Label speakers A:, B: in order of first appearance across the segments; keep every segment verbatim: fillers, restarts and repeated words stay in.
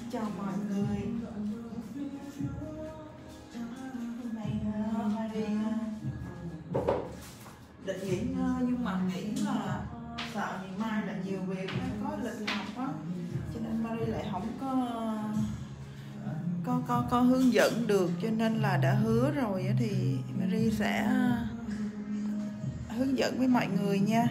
A: Chào mọi người. Hôm nay Marie định nghỉ ngơi nhưng mà nghĩ là sợ ngày mai là nhiều việc, có lịch học á, cho nên Marie lại không có có có có hướng dẫn được, cho nên là đã hứa rồi thì Marie sẽ hướng dẫn với mọi người nha.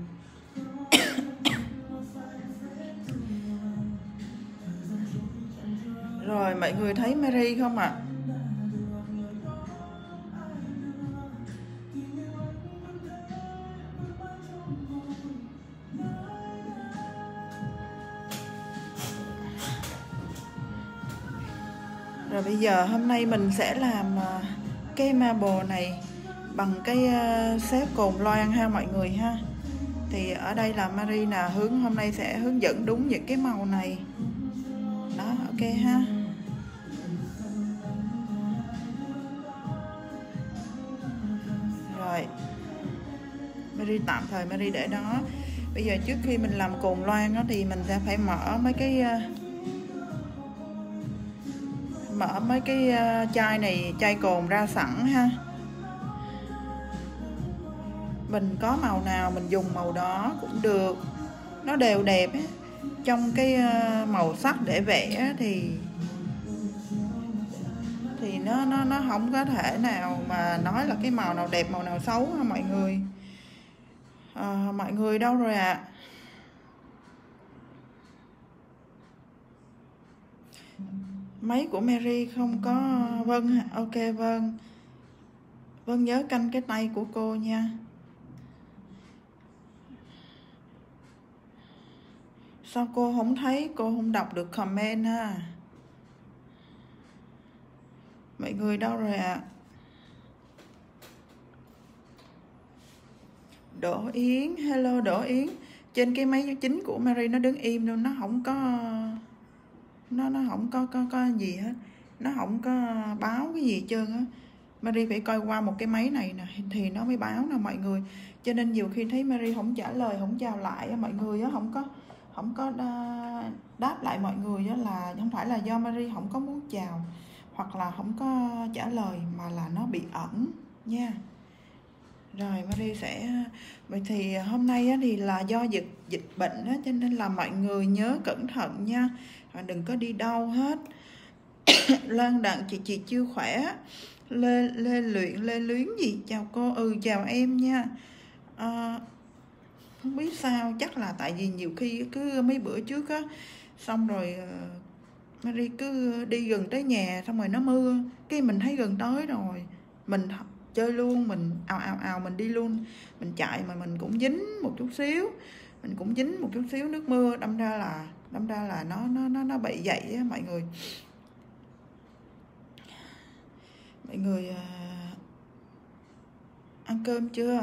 A: Rồi mọi người thấy Marie không ạ? À? Rồi bây giờ hôm nay mình sẽ làm cái marble này bằng cái xếp cồn loan ha mọi người ha. Thì ở đây là Marie là hướng hôm nay sẽ hướng dẫn đúng những cái màu này. Đó, ok ha. Rồi Marie tạm thời Marie để đó. Bây giờ trước khi mình làm cồn loan đó thì mình sẽ phải mở mấy cái mở mấy cái chai này, chai cồn ra sẵn ha. Mình có màu nào mình dùng màu đó cũng được, nó đều đẹp ấy. Trong cái màu sắc để vẽ thì thì nó nó nó không có thể nào mà nói là cái màu nào đẹp màu nào xấu ha mọi người. À, mọi người đâu rồi ạ? À? Máy của Mary không có. Vâng, ok vâng. Vâng, nhớ canh cái tay của cô nha. Sao cô không thấy, cô không đọc được comment ha? Mọi người đâu rồi ạ? À? Đỗ Yến, hello Đỗ Yến. Trên cái máy chính của Mary nó đứng im luôn, nó không có nó nó không có có có gì hết, nó không có báo cái gì hết trơn á. Mary phải coi qua một cái máy này nè thì nó mới báo nè mọi người. Cho nên nhiều khi thấy Mary không trả lời, không chào lại mọi người á, không có không có đáp lại mọi người á, là không phải là do Mary không có muốn chào hoặc là không có trả lời, mà là nó bị ẩn nha. Rồi Marie sẽ vậy thì hôm nay á, thì là do dịch dịch bệnh á, cho nên là mọi người nhớ cẩn thận nha, đừng có đi đâu hết. Lan Đặng chị chị chưa khỏe. Lê Lê Luyện Lê Luyến gì chào cô. Ừ chào em nha. À, không biết sao, chắc là tại vì nhiều khi cứ mấy bữa trước á, xong rồi uh, Marie cứ đi gần tới nhà, xong rồi nó mưa, cái mình thấy gần tới rồi mình chơi luôn, mình ào ào ào mình đi luôn, mình chạy mà mình cũng dính một chút xíu, mình cũng dính một chút xíu nước mưa, đâm ra là đâm ra là nó nó nó nó bị vậy á mọi người. Mọi người uh, ăn cơm chưa?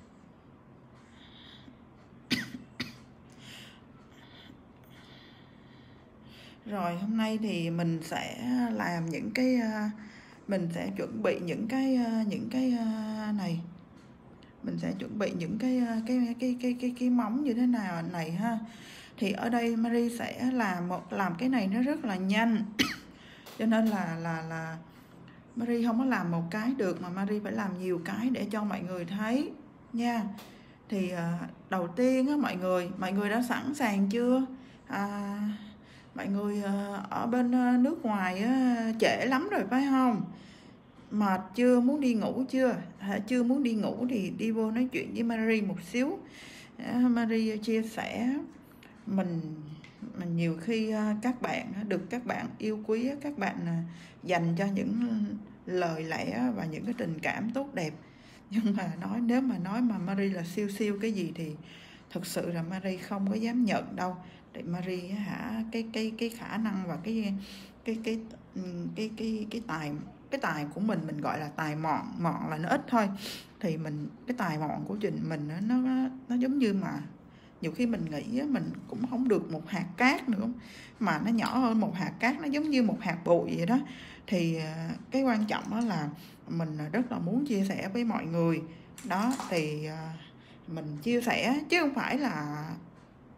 A: Rồi hôm nay thì mình sẽ làm những cái uh, mình sẽ chuẩn bị những cái uh, những cái uh, này, mình sẽ chuẩn bị những cái cái cái cái cái cái móng như thế nào này ha. Thì ở đây Marie sẽ làm một làm cái này nó rất là nhanh cho nên là là là Marie không có làm một cái được, mà Marie phải làm nhiều cái để cho mọi người thấy nha. Thì uh, đầu tiên á mọi người mọi người đã sẵn sàng chưa? À, mọi người uh, ở bên uh, nước ngoài uh, trễ lắm rồi phải không? Mệt chưa, muốn đi ngủ chưa? Hả, chưa muốn đi ngủ thì đi vô nói chuyện với Marie một xíu. Marie chia sẻ mình mình nhiều khi các bạn được các bạn yêu quý, các bạn dành cho những lời lẽ và những cái tình cảm tốt đẹp. Nhưng mà nói nếu mà nói mà Marie là siêu siêu cái gì thì thực sự là Marie không có dám nhận đâu. Để Marie hả cái cái cái khả năng và cái cái cái cái cái cái, cái tài cái tài của mình mình gọi là tài mọn, mọn là nó ít thôi, thì mình cái tài mọn của trình mình nó nó nó giống như mà nhiều khi mình nghĩ mình cũng không được một hạt cát nữa, mà nó nhỏ hơn một hạt cát, nó giống như một hạt bụi vậy đó. Thì cái quan trọng đó là mình rất là muốn chia sẻ với mọi người đó, thì mình chia sẻ chứ không phải là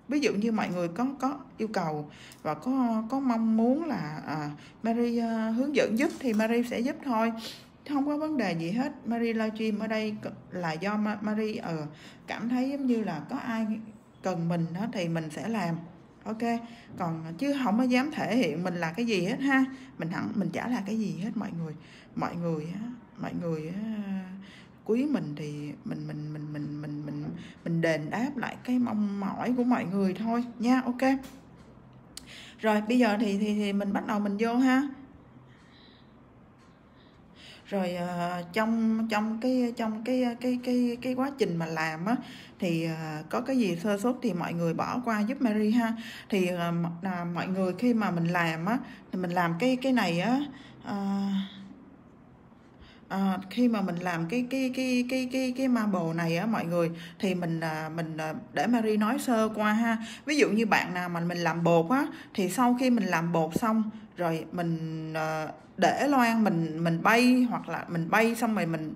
A: Ví dụ như mọi người có có yêu cầu và có có mong muốn là à, Mary à, hướng dẫn giúp thì Mary sẽ giúp thôi, không có vấn đề gì hết. Mary livestream ở đây là do Mary ở uh, cảm thấy giống như là có ai cần mình đó thì mình sẽ làm, ok, còn chứ không có dám thể hiện mình là cái gì hết ha. Mình hẳn mình chả là cái gì hết mọi người. Mọi người á, mọi người á, quý mình thì mình mình mình mình mình mình mình đền đáp lại cái mong mỏi của mọi người thôi nha, ok. Rồi bây giờ thì thì thì mình bắt đầu mình vô ha. Rồi uh, trong trong cái trong cái cái cái cái quá trình mà làm á thì uh, có cái gì sơ suất thì mọi người bỏ qua giúp Mary ha. Thì uh, là mọi người khi mà mình làm á thì mình làm cái cái này á uh, À, khi mà mình làm cái cái cái cái cái cái marble này á mọi người thì mình à, mình à, để Mary nói sơ qua ha. Ví dụ như bạn nào mà mình làm bột á thì sau khi mình làm bột xong rồi mình à, để loang mình mình bay, hoặc là mình bay xong rồi mình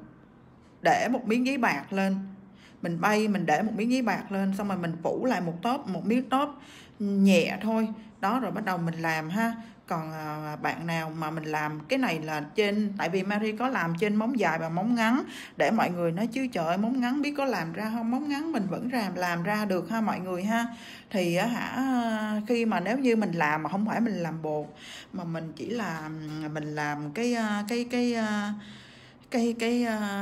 A: để một miếng giấy bạc lên, mình bay mình để một miếng giấy bạc lên xong rồi mình phủ lại một tốp một miếng tốp nhẹ thôi đó, rồi bắt đầu mình làm ha. Còn à, bạn nào mà mình làm cái này là trên, tại vì Mary có làm trên móng dài và móng ngắn để mọi người nói chứ trời ơi, móng ngắn biết có làm ra không, móng ngắn mình vẫn làm làm ra được ha mọi người ha. Thì á hả, khi mà nếu như mình làm mà không phải mình làm bột mà mình chỉ là mình làm cái cái cái cái cái, cái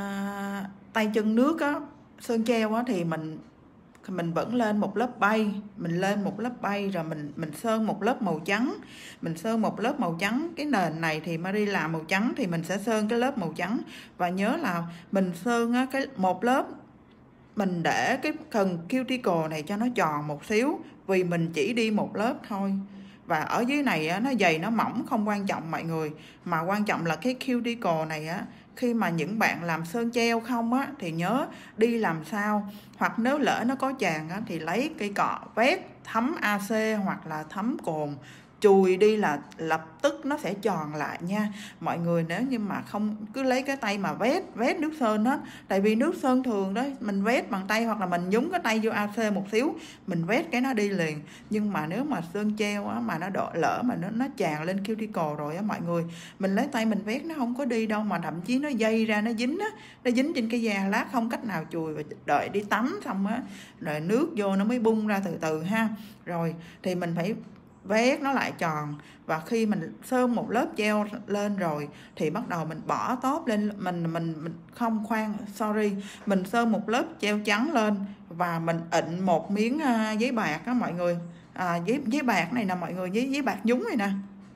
A: uh, tay chân nước á, sơn treo á, thì mình mình vẫn lên một lớp bay, mình lên một lớp bay rồi mình mình sơn một lớp màu trắng, mình sơn một lớp màu trắng. Cái nền này thì Mary làm màu trắng thì mình sẽ sơn cái lớp màu trắng, và nhớ là mình sơn á, cái một lớp mình để cái phần cuticle này cho nó tròn một xíu, vì mình chỉ đi một lớp thôi. Và ở dưới này á, nó dày nó mỏng không quan trọng mọi người, mà quan trọng là cái cuticle này á, khi mà những bạn làm sơn treo không á thì nhớ đi làm sao, hoặc nếu lỡ nó có chàn á thì lấy cây cọ vét thấm a xê hoặc là thấm cồn chùi đi là lập tức nó sẽ tròn lại nha mọi người. Nếu như mà không cứ lấy cái tay mà vét vét nước sơn đó, tại vì nước sơn thường đó mình vét bằng tay hoặc là mình nhúng cái tay vô a xê một xíu mình vét cái nó đi liền. Nhưng mà nếu mà sơn treo á mà nó độ lỡ mà nó nó tràn lên cuticle rồi á mọi người, mình lấy tay mình vét nó không có đi đâu, mà thậm chí nó dây ra nó dính á, nó dính trên cái da lát không cách nào chùi, và đợi đi tắm xong á rồi nước vô nó mới bung ra từ từ ha. Rồi thì mình phải vét nó lại tròn, và khi mình sơn một lớp treo lên rồi thì bắt đầu mình bỏ tóp lên, mình mình mình không khoan sorry mình sơn một lớp treo trắng lên và mình ịn một miếng uh, giấy bạc á mọi người. À, giấy giấy bạc này nè mọi người, giấy giấy bạc nhúng này nè,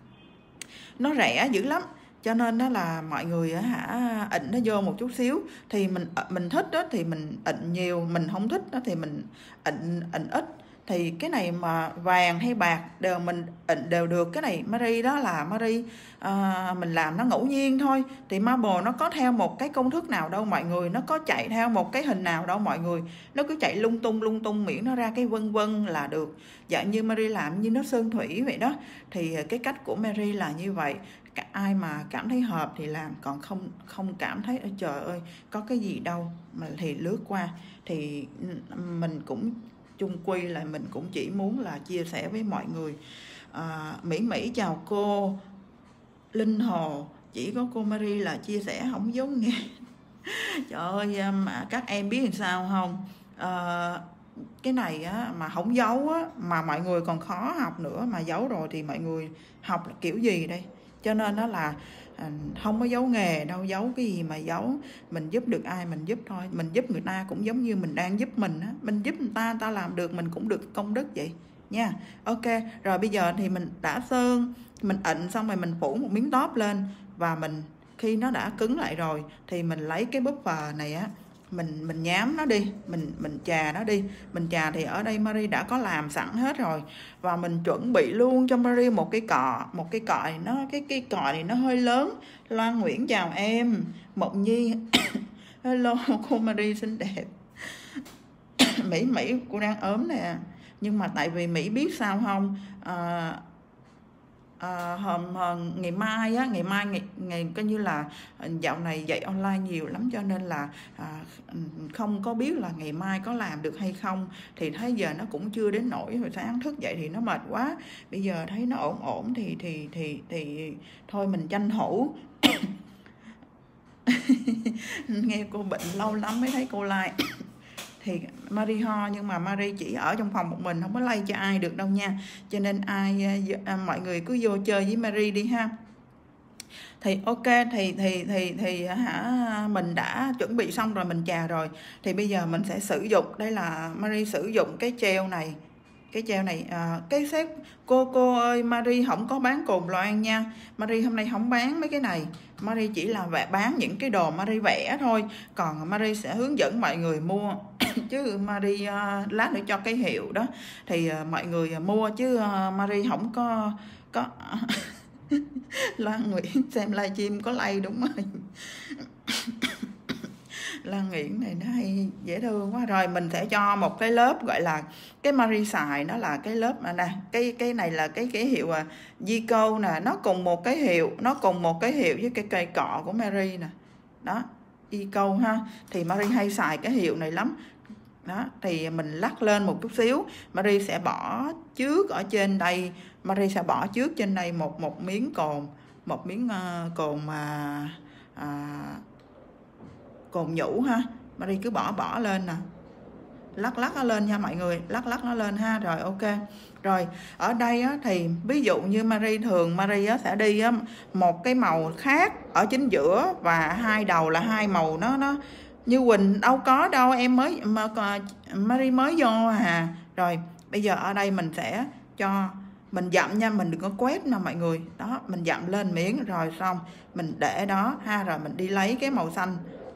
A: nó rẻ dữ lắm, cho nên đó là mọi người hả ịn nó vô một chút xíu. Thì mình mình thích đó thì mình ịn nhiều, mình không thích đó thì mình ịn ịn ít. Thì cái này mà vàng hay bạc đều mình ịn đều được. Cái này Mary đó là Mary à, mình làm nó ngẫu nhiên thôi. Thì marble nó có theo một cái công thức nào đâu mọi người, nó có chạy theo một cái hình nào đâu mọi người, nó cứ chạy lung tung lung tung miễn nó ra cái vân vân là được. Dạng như Mary làm như nó sơn thủy vậy đó. Thì cái cách của Mary là như vậy. Ai mà cảm thấy hợp thì làm, còn không không cảm thấy trời ơi có cái gì đâu mà thì lướt qua. Thì mình cũng chung quy là mình cũng chỉ muốn là chia sẻ với mọi người. à, Mỹ Mỹ chào cô Linh Hồ, chỉ có cô Mary là chia sẻ không giống nghe. Trời ơi mà các em biết làm sao không, à, cái này á, mà không giấu á, mà mọi người còn khó học nữa, mà giấu rồi thì mọi người học là kiểu gì đây. Cho nên đó là à, không có giấu nghề đâu, giấu cái gì mà giấu. Mình giúp được ai mình giúp thôi, mình giúp người ta cũng giống như mình đang giúp mình á, mình giúp người ta, người ta làm được mình cũng được công đức vậy nha. Ok, rồi bây giờ thì mình đã sơn, mình ịn xong rồi mình phủ một miếng tóp lên, và mình khi nó đã cứng lại rồi thì mình lấy cái buffer này á, mình mình nhám nó đi, mình mình chà nó đi. Mình chà thì ở đây Mary đã có làm sẵn hết rồi, và mình chuẩn bị luôn cho Mary một cái cọ. Một cái cọ này nó cái cái cọ này nó hơi lớn. Loan Nguyễn chào em. Mộng Nhi hello cô Mary xinh đẹp. Mỹ Mỹ cô đang ốm nè, nhưng mà tại vì Mỹ biết sao không, à, À, hôm, hôm ngày mai á, ngày mai ngày, ngày coi như là dạo này dạy online nhiều lắm cho nên là à, không có biết là ngày mai có làm được hay không, thì thấy giờ nó cũng chưa đến nỗi, hồi sáng thức dậy thì nó mệt quá, bây giờ thấy nó ổn ổn thì thì thì thì thôi mình tranh thủ. Nghe cô bệnh lâu lắm mới thấy cô like. Thì Marie ho nhưng mà Marie chỉ ở trong phòng một mình, không có lây cho ai được đâu nha, cho nên ai à, mọi người cứ vô chơi với Marie đi ha. Thì ok, thì thì thì thì hả mình đã chuẩn bị xong rồi, mình chà rồi, thì bây giờ mình sẽ sử dụng, đây là Marie sử dụng cái gel này, cái gel này à, cái set cô cô ơi, Marie không có bán cồn loan nha, Marie hôm nay không bán mấy cái này, Marie chỉ là vẽ bán những cái đồ Marie vẽ thôi, còn Marie sẽ hướng dẫn mọi người mua chứ Marie uh, lát nữa cho cái hiệu đó thì uh, mọi người mua chứ uh, Marie không có có Lan Nguyễn xem livestream có like đúng rồi. Lan Nguyễn này nó hay dễ thương quá. Rồi mình sẽ cho một cái lớp gọi là cái Marie xài, nó là cái lớp mà nè, cái cái này là cái cái hiệu à, Zico nè, nó cùng một cái hiệu, nó cùng một cái hiệu với cái cây cọ của Marie nè, đó Zico ha, thì Marie hay xài cái hiệu này lắm. Đó thì mình lắc lên một chút xíu, Marie sẽ bỏ trước ở trên đây, Marie sẽ bỏ trước trên đây một một miếng cồn, một miếng uh, cồn mà uh, cồn nhũ ha, Marie cứ bỏ bỏ lên nè, lắc lắc nó lên nha mọi người, lắc lắc nó lên ha. Rồi ok, rồi ở đây á, thì ví dụ như Marie thường Marie á, sẽ đi á, một cái màu khác ở chính giữa và hai đầu là hai màu nó nó như Quỳnh đâu có đâu, em mới mà Marie mới vô à. Rồi bây giờ ở đây mình sẽ cho mình dặm nha, mình đừng có quét nè mọi người, đó mình dặm lên miếng rồi xong mình để đó ha, rồi mình đi lấy cái màu xanh,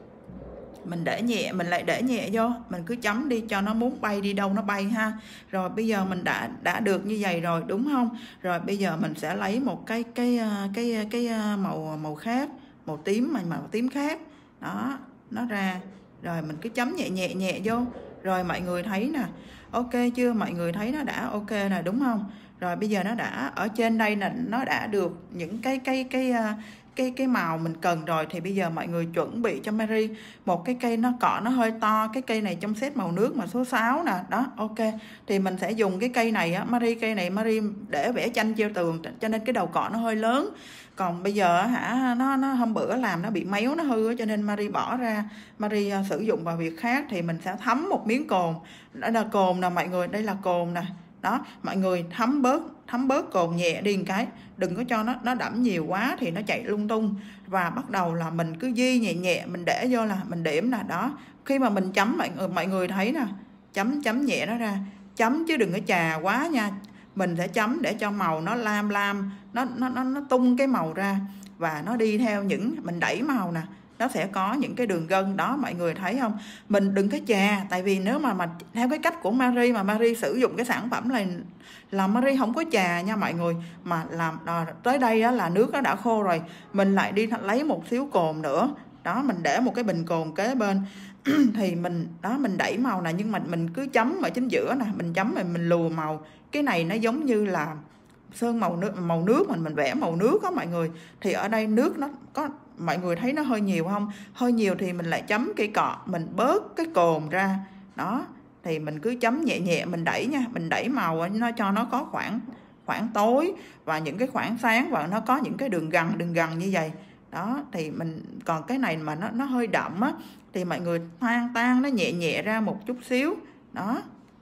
A: mình để nhẹ, mình lại để nhẹ vô, mình cứ chấm đi cho nó muốn bay đi đâu nó bay ha. Rồi bây giờ mình đã đã được như vậy rồi đúng không? Rồi bây giờ mình sẽ lấy một cái cái cái cái, cái màu màu khác, màu tím mà màu tím khác, đó nó ra, rồi mình cứ chấm nhẹ nhẹ nhẹ vô, rồi mọi người thấy nè, ok chưa, mọi người thấy nó đã ok nè đúng không? Rồi bây giờ nó đã ở trên đây là nó đã được những cái cái cái cái cái màu mình cần rồi, thì bây giờ mọi người chuẩn bị cho Marie một cái cây nó cọ nó hơi to, cái cây này trong set màu nước mà số sáu nè, đó ok, thì mình sẽ dùng cái cây này á, Marie cây này Marie để vẽ tranh treo tường cho nên cái đầu cọ nó hơi lớn, còn bây giờ hả nó nó hôm bữa làm nó bị méo nó hư cho nên Marie bỏ ra, Marie uh, sử dụng vào việc khác, thì mình sẽ thấm một miếng cồn, đó là cồn nè mọi người, đây là cồn nè, đó mọi người thấm bớt thấm bớt cồn nhẹ đi một cái, đừng có cho nó nó đẫm nhiều quá thì nó chạy lung tung, và bắt đầu là mình cứ di nhẹ nhẹ, mình để vô là mình điểm nè, đó khi mà mình chấm mọi người mọi người thấy nè, chấm chấm nhẹ nó ra, chấm chứ đừng có chà quá nha, mình sẽ chấm để cho màu nó lam lam, nó nó nó nó tung cái màu ra, và nó đi theo những mình đẩy màu nè, nó sẽ có những cái đường gân đó, mọi người thấy không? Mình đừng có chà, tại vì nếu mà mà theo cái cách của Marie mà Marie sử dụng cái sản phẩm này là Marie không có chà nha mọi người, mà làm à, tới đây á, là nước nó đã khô rồi, mình lại đi lấy một xíu cồn nữa, đó mình để một cái bình cồn kế bên thì mình đó mình đẩy màu này, nhưng mà mình cứ chấm ở chính giữa nè, mình chấm rồi mình lùa màu, cái này nó giống như là sơn màu nước màu nước mình mình vẽ màu nước đó mọi người, thì ở đây nước nó có, mọi người thấy nó hơi nhiều không? Hơi nhiều thì mình lại chấm cây cọ, mình bớt cái cồn ra, đó thì mình cứ chấm nhẹ nhẹ, mình đẩy nha, mình đẩy màu nó cho nó có khoảng khoảng tối và những cái khoảng sáng, và nó có những cái đường gằn đường gằn như vậy, đó thì mình còn cái này mà nó nó hơi đậm á thì mọi người tan tan nó nhẹ nhẹ ra một chút xíu, đó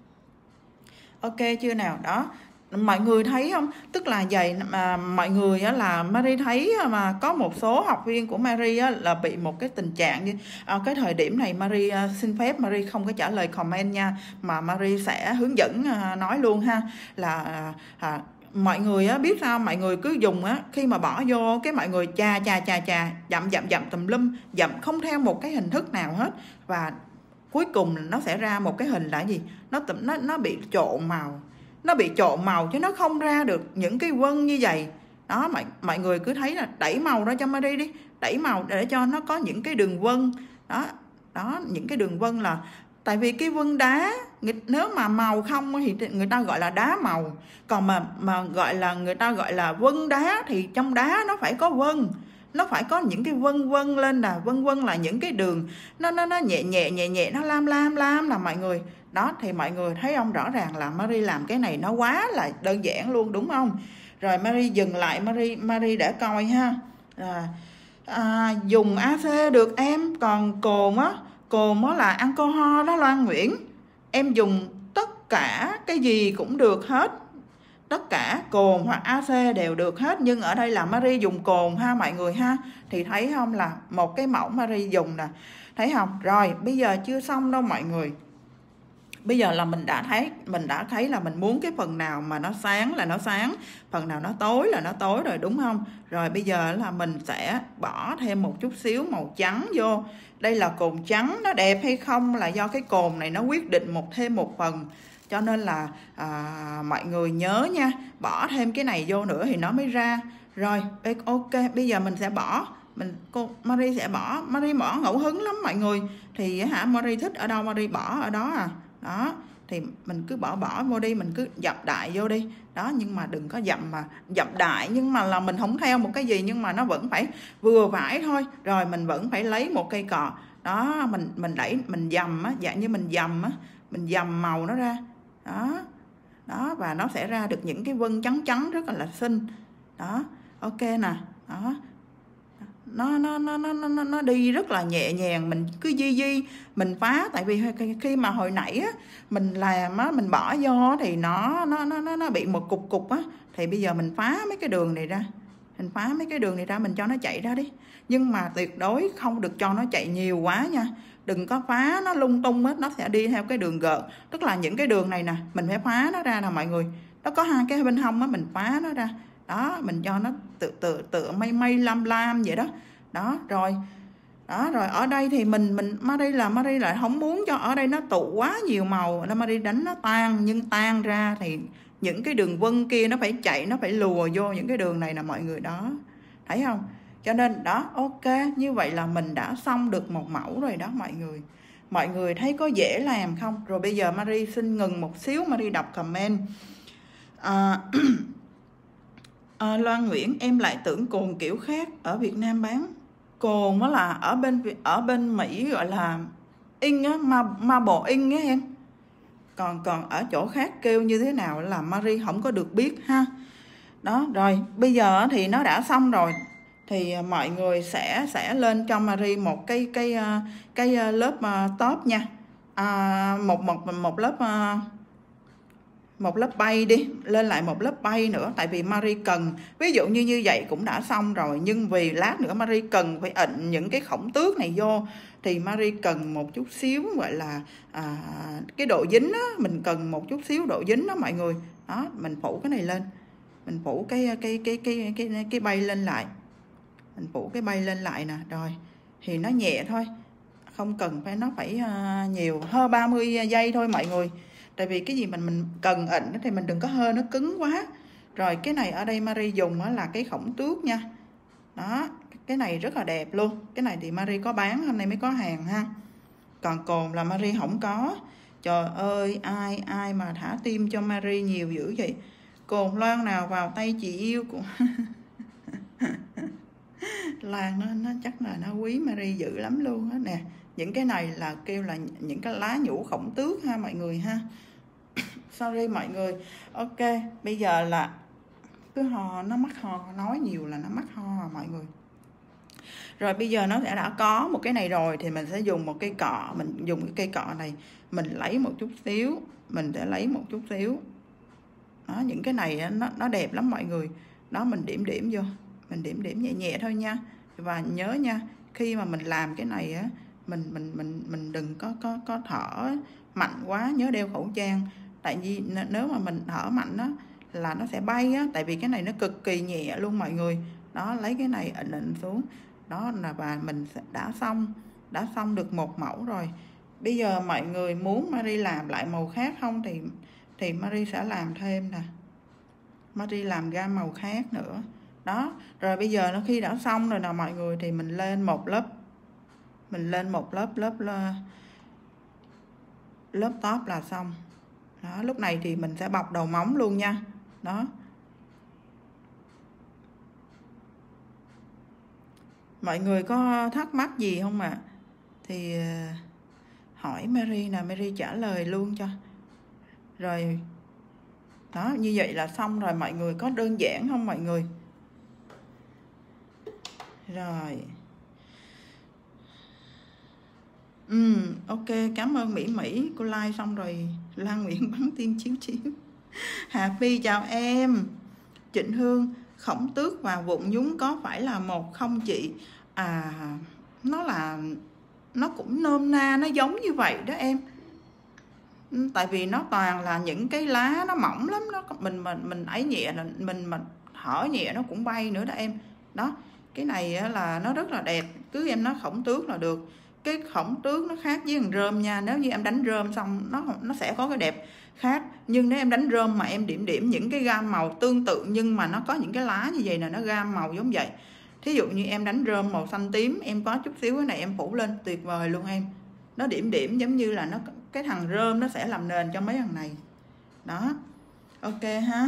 A: ok chưa nào? Đó mọi người thấy không, tức là vậy mà mọi người á, là Marie thấy mà có một số học viên của Marie á, là bị một cái tình trạng như à, cái thời điểm này Marie à, xin phép Marie không có trả lời comment nha, mà Marie sẽ hướng dẫn à, nói luôn ha, là à, mọi người á, biết sao mọi người cứ dùng á, khi mà bỏ vô cái mọi người chà chà chà chà dặm dặm dặm tùm lum, dặm không theo một cái hình thức nào hết, và cuối cùng nó sẽ ra một cái hình là gì, nó nó nó bị trộn màu, nó bị trộn màu chứ nó không ra được những cái vân như vậy đó. Mọi, mọi người cứ thấy là đẩy màu ra cho Marie đi, đẩy màu để cho nó có những cái đường vân đó, đó những cái đường vân là Tại vì cái vân đá nếu mà màu không thì người ta gọi là đá màu, còn mà mà gọi là người ta gọi là vân đá thì trong đá nó phải có vân, nó phải có những cái vân vân lên, là vân vân là những cái đường nó nó nó nhẹ nhẹ nhẹ nhẹ, nó lam lam lam là mọi người. Đó thì mọi người thấy không, rõ ràng là Marie làm cái này nó quá là đơn giản luôn, đúng không? Rồi Marie dừng lại, Marie Marie để coi ha. À, à, dùng a xê được em, còn cồn á, cồn đó là alcohol đó Loan Nguyễn, em dùng tất cả cái gì cũng được hết, tất cả cồn hoặc a xê đều được hết, nhưng ở đây là Marie dùng cồn ha mọi người ha. Thì thấy không, là một cái mẫu Marie dùng nè, thấy không? Rồi bây giờ chưa xong đâu mọi người. Bây giờ là mình đã thấy mình đã thấy là mình muốn cái phần nào mà nó sáng là nó sáng, phần nào nó tối là nó tối rồi, đúng không? Rồi bây giờ là mình sẽ bỏ thêm một chút xíu màu trắng vô. Đây là cồn trắng, nó đẹp hay không là do cái cồn này nó quyết định một thêm một phần. Cho nên là à, mọi người nhớ nha, bỏ thêm cái này vô nữa thì nó mới ra. Rồi ok, bây giờ mình sẽ bỏ, mình cô Marie sẽ bỏ, Marie bỏ ngẫu hứng lắm mọi người. Thì hả, Marie thích ở đâu Marie bỏ ở đó à. Đó thì mình cứ bỏ bỏ vô đi, mình cứ dập đại vô đi đó, nhưng mà đừng có dập mà dập đại nhưng mà là mình không theo một cái gì, nhưng mà nó vẫn phải vừa vải thôi. Rồi mình vẫn phải lấy một cây cọ đó, mình mình đẩy mình dầm á, dạng như mình dầm á, mình dầm màu nó ra đó đó, và nó sẽ ra được những cái vân trắng trắng rất là, là xinh đó. Ok nè, đó nó nó nó nó nó nó đi rất là nhẹ nhàng, mình cứ di di mình phá. Tại vì khi mà hồi nãy á mình làm á, mình bỏ vô thì nó nó nó nó bị một cục cục á, thì bây giờ mình phá mấy cái đường này ra, mình phá mấy cái đường này ra, mình cho nó chạy ra đi, nhưng mà tuyệt đối không được cho nó chạy nhiều quá nha, đừng có phá nó lung tung hết, nó sẽ đi theo cái đường gợn. Tức là những cái đường này nè mình phải phá nó ra nè mọi người, nó có hai cái bên hông á, mình phá nó ra đó, mình cho nó tự tự tự mây mây lam lam vậy đó. Đó rồi đó, rồi ở đây thì mình mình Marie là Marie lại không muốn cho ở đây nó tụ quá nhiều màu, nên Marie đánh nó tan, nhưng tan ra thì những cái đường vân kia nó phải chạy, nó phải lùa vô những cái đường này nè mọi người đó, thấy không? Cho nên đó, ok, như vậy là mình đã xong được một mẫu rồi đó mọi người. Mọi người thấy có dễ làm không? Rồi bây giờ Marie xin ngừng một xíu, Marie đọc comment. à, à, Loan Nguyễn, em lại tưởng cồn kiểu khác ở Việt Nam bán. Cồn đó là ở bên ở bên Mỹ gọi là in á, ma, marble in á em. Còn còn ở chỗ khác kêu như thế nào là Marie không có được biết ha. Đó, rồi bây giờ thì nó đã xong rồi, thì mọi người sẽ sẽ lên cho Marie một cái cái cái lớp top nha. À, một một một lớp một lớp bay đi, lên lại một lớp bay nữa. Tại vì Marie cần, ví dụ như như vậy cũng đã xong rồi, nhưng vì lát nữa Marie cần phải ịn những cái khổng tước này vô, thì Marie cần một chút xíu gọi là à, cái độ dính á, mình cần một chút xíu độ dính đó mọi người. Đó, mình phủ cái này lên, mình phủ cái cái cái cái cái cái, cái bay lên lại, mình phủ cái bay lên lại nè. Rồi thì nó nhẹ thôi, không cần phải nó phải uh, nhiều, hơn ba mươi giây thôi mọi người. Tại vì cái gì mình mình cần ịn thì mình đừng có hơi nó cứng quá. Rồi cái này ở đây Marie dùng là cái khổng tước nha. Đó, cái này rất là đẹp luôn. Cái này thì Marie có bán, hôm nay mới có hàng ha. Còn cồn là Marie không có. Trời ơi, ai ai mà thả tim cho Marie nhiều dữ vậy. Cồn Loan nào vào tay chị yêu của Loan nó, nó chắc là nó quý Marie dữ lắm luôn á nè. Những cái này là kêu là những cái lá nhũ khổng tước ha mọi người ha. Sorry mọi người. Ok, bây giờ là cứ hò, nó mắc hò, nói nhiều là nó mắc ho mọi người. Rồi bây giờ nó sẽ đã có một cái này rồi, thì mình sẽ dùng một cây cọ, mình dùng cái cây cọ này, mình lấy một chút xíu, mình sẽ lấy một chút xíu. Đó, những cái này nó nó đẹp lắm mọi người. Đó, mình điểm điểm vô, mình điểm điểm nhẹ nhẹ thôi nha. Và nhớ nha, khi mà mình làm cái này á, mình mình mình mình đừng có có có thở mạnh quá, nhớ đeo khẩu trang. Tại vì nếu mà mình thở mạnh đó là nó sẽ bay á, tại vì cái này nó cực kỳ nhẹ luôn mọi người. Đó, lấy cái này ẩn ẩn xuống. Đó là và mình đã xong, đã xong được một mẫu rồi. Bây giờ mọi người muốn Marie làm lại màu khác không thì thì Marie sẽ làm thêm nè. Marie làm ra màu khác nữa. Đó, rồi bây giờ nó khi đã xong rồi nè mọi người, thì mình lên một lớp, mình lên một lớp lớp, lớp lớp top là xong. Đó, lúc này thì mình sẽ bọc đầu móng luôn nha. Đó. Mọi người có thắc mắc gì không ạ? À? Thì hỏi Mary nè, Mary trả lời luôn cho. Rồi. Đó, như vậy là xong rồi mọi người, có đơn giản không mọi người? Rồi. Ừ, ok, cảm ơn Mỹ Mỹ, cô like xong rồi Lan Nguyễn bắn tim chiếu chiếu. Happy chào em. Trịnh Hương, Khổng Tước và Vụng Nhúng có phải là một không chị? À, nó là, nó cũng nôm na, nó giống như vậy đó em. Tại vì nó toàn là những cái lá nó mỏng lắm, nó mình mình mình ấy nhẹ là mình mình hở nhẹ nó cũng bay nữa đó em. Đó, cái này là nó rất là đẹp, cứ em nói Khổng Tước là được. Cái Khổng Tước nó khác với thằng rơm nha, nếu như em đánh rơm xong nó nó sẽ có cái đẹp khác, nhưng nếu em đánh rơm mà em điểm điểm những cái gam màu tương tự nhưng mà nó có những cái lá như vậy là nó gam màu giống vậy. Thí dụ như em đánh rơm màu xanh tím, em có chút xíu cái này em phủ lên, tuyệt vời luôn em. Nó điểm điểm giống như là nó cái thằng rơm nó sẽ làm nền cho mấy thằng này. Đó, ok ha.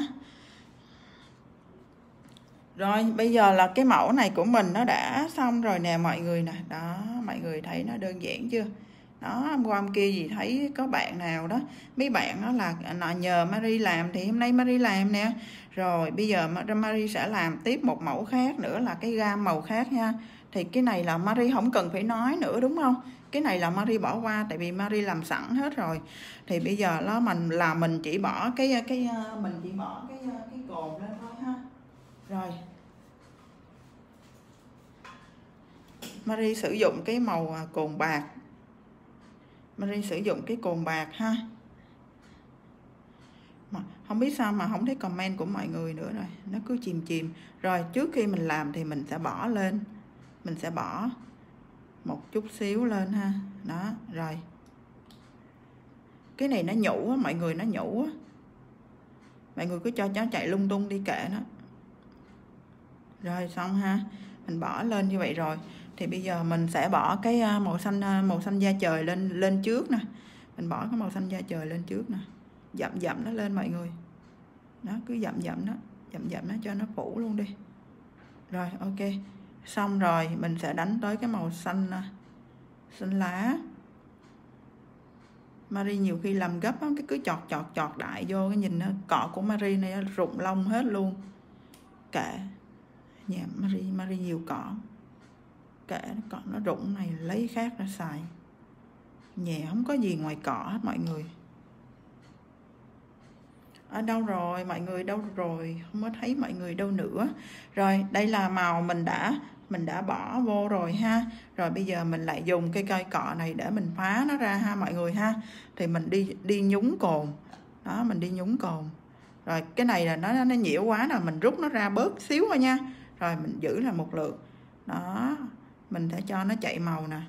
A: Rồi bây giờ là cái mẫu này của mình nó đã xong rồi nè mọi người nè. Đó, mọi người thấy nó đơn giản chưa? Đó, hôm qua hôm kia gì thấy có bạn nào đó, mấy bạn đó là nhờ Mary làm thì hôm nay Mary làm nè. Rồi bây giờ Mary sẽ làm tiếp một mẫu khác nữa là cái gam màu khác nha. Thì cái này là Mary không cần phải nói nữa đúng không? Cái này là Mary bỏ qua tại vì Mary làm sẵn hết rồi. Thì bây giờ đó mình là mình chỉ bỏ cái cái mình chỉ bỏ cái cái cồn lên thôi ha. Rồi. Mary sử dụng cái màu cồn bạc. Mary sử dụng cái cồn bạc ha. Mà không biết sao mà không thấy comment của mọi người nữa rồi, nó cứ chìm chìm. Rồi trước khi mình làm thì mình sẽ bỏ lên, mình sẽ bỏ một chút xíu lên ha. Đó, rồi cái này nó nhũ á mọi người, nó nhũ á, mọi người cứ cho cháu chạy lung tung đi kệ nó. Rồi xong ha, mình bỏ lên như vậy rồi thì bây giờ mình sẽ bỏ cái màu xanh màu xanh da trời lên lên trước nè. Mình bỏ cái màu xanh da trời lên trước nè, dặm dặm nó lên mọi người. Đó, cứ dặm dặm nó, dặm dặm nó cho nó phủ luôn đi. Rồi ok, xong rồi mình sẽ đánh tới cái màu xanh xanh lá. Mary nhiều khi làm gấp á, cái cứ chọt chọt chọt đại vô, cái nhìn nó cọ của Mary này rụng lông hết luôn. Kệ nhà Mary, Mary nhiều cọ, kệ nó cọ nó rụng này lấy khác ra xài. Nhà không có gì ngoài cọ hết mọi người. Ở đâu rồi mọi người, đâu rồi, không có thấy mọi người đâu nữa. Rồi đây là màu mình đã mình đã bỏ vô rồi ha. Rồi bây giờ mình lại dùng cây cây cọ này để mình phá nó ra ha mọi người ha. Thì mình đi đi nhúng cồn. Đó, mình đi nhúng cồn. Rồi cái này là nó nó nhiễu quá là mình rút nó ra bớt xíu thôi nha. Rồi mình giữ là một lượt. Đó, mình sẽ cho nó chạy màu nè.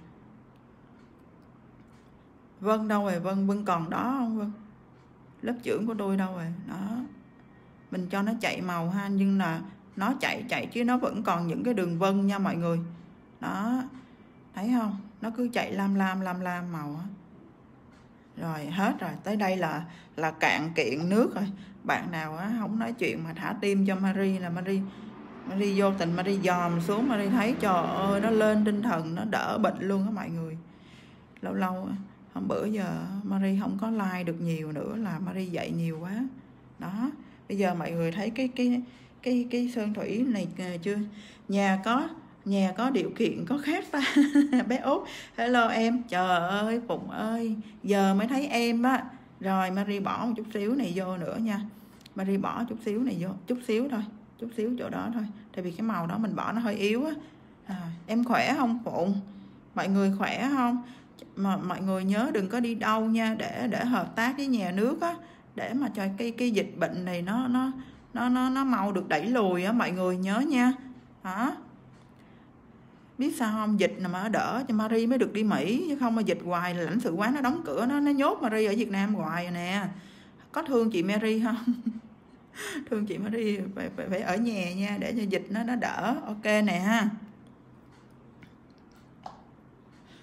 A: Vân đâu rồi, Vân Vân còn đó không Vân? Lớp trưởng của tôi đâu rồi? Đó, mình cho nó chạy màu ha, nhưng là nó chạy chạy chứ nó vẫn còn những cái đường vân nha mọi người. Đó, thấy không, nó cứ chạy lam lam lam lam màu á. Rồi hết rồi, tới đây là là cạn kiện nước rồi. Bạn nào á không nói chuyện mà thả tim cho Mary là Mary Mary vô tình Mary dòm xuống, Mary thấy trời ơi nó lên tinh thần, nó đỡ bệnh luôn á mọi người. Lâu lâu hôm bữa giờ Mary không có like được nhiều nữa là Mary dạy nhiều quá. Đó, bây giờ mọi người thấy cái cái cái cái sơn thủy này chưa? Nhà có nhà có điều kiện có khác ta. Bé Út, hello em. Trời ơi Phụng ơi, giờ mới thấy em á. Rồi Mary bỏ một chút xíu này vô nữa nha. Mary bỏ chút xíu này vô, chút xíu thôi, chút xíu chỗ đó thôi. Tại vì cái màu đó mình bỏ nó hơi yếu á. À, em khỏe không Phụng? Mọi người khỏe không? Mà mọi người nhớ đừng có đi đâu nha, để để hợp tác với nhà nước á, để mà cho cái cái dịch bệnh này nó nó nó nó nó mau được đẩy lùi á mọi người nhớ nha. Đó, biết sao không, dịch mà đỡ cho Mary mới được đi Mỹ, chứ không mà dịch hoài là lãnh sự quán nó đóng cửa, nó nó nhốt Mary ở Việt Nam hoài nè. Có thương chị Mary không? Thương chị Mary phải, phải phải ở nhà nha, để cho dịch nó nó đỡ. Ok nè ha.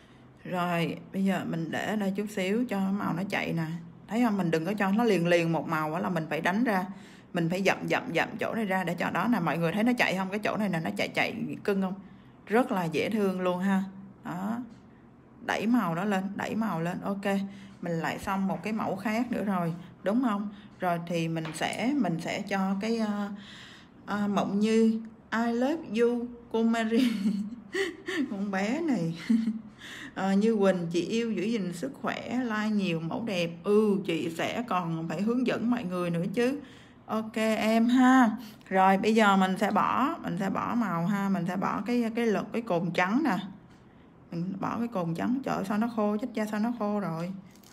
A: Rồi bây giờ mình để đây chút xíu cho màu nó chạy nè, thấy không? Mình đừng có cho nó liền liền một màu đó, là mình phải đánh ra, mình phải dậm dậm dậm chỗ này ra để cho đó nè. Mọi người thấy nó chạy không? Cái chỗ này nè, nó chạy chạy cưng không? Rất là dễ thương luôn ha. Đó, đẩy màu đó lên, đẩy màu lên. Ok, mình lại xong một cái mẫu khác nữa rồi, đúng không? Rồi thì mình sẽ mình sẽ cho cái uh, uh, Mộng Như I love you cô Mary con bé này. À, Như Quỳnh, chị yêu giữ gìn sức khỏe, like nhiều mẫu đẹp. Ừ, chị sẽ còn phải hướng dẫn mọi người nữa chứ. Ok em ha. Rồi bây giờ mình sẽ bỏ mình sẽ bỏ màu ha, mình sẽ bỏ cái cái lượt cái cồn trắng nè. Mình bỏ cái cồn trắng, trời sao nó khô, chết cha sao nó khô rồi.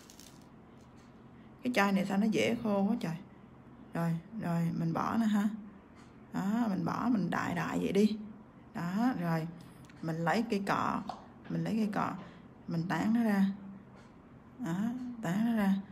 A: Cái chai này sao nó dễ khô quá trời. Rồi, rồi mình bỏ nè ha. Đó, mình bỏ mình đại đại vậy đi. Đó, rồi mình lấy cây cọ, mình lấy cây cọ, mình tán nó ra. Đó, tán nó ra.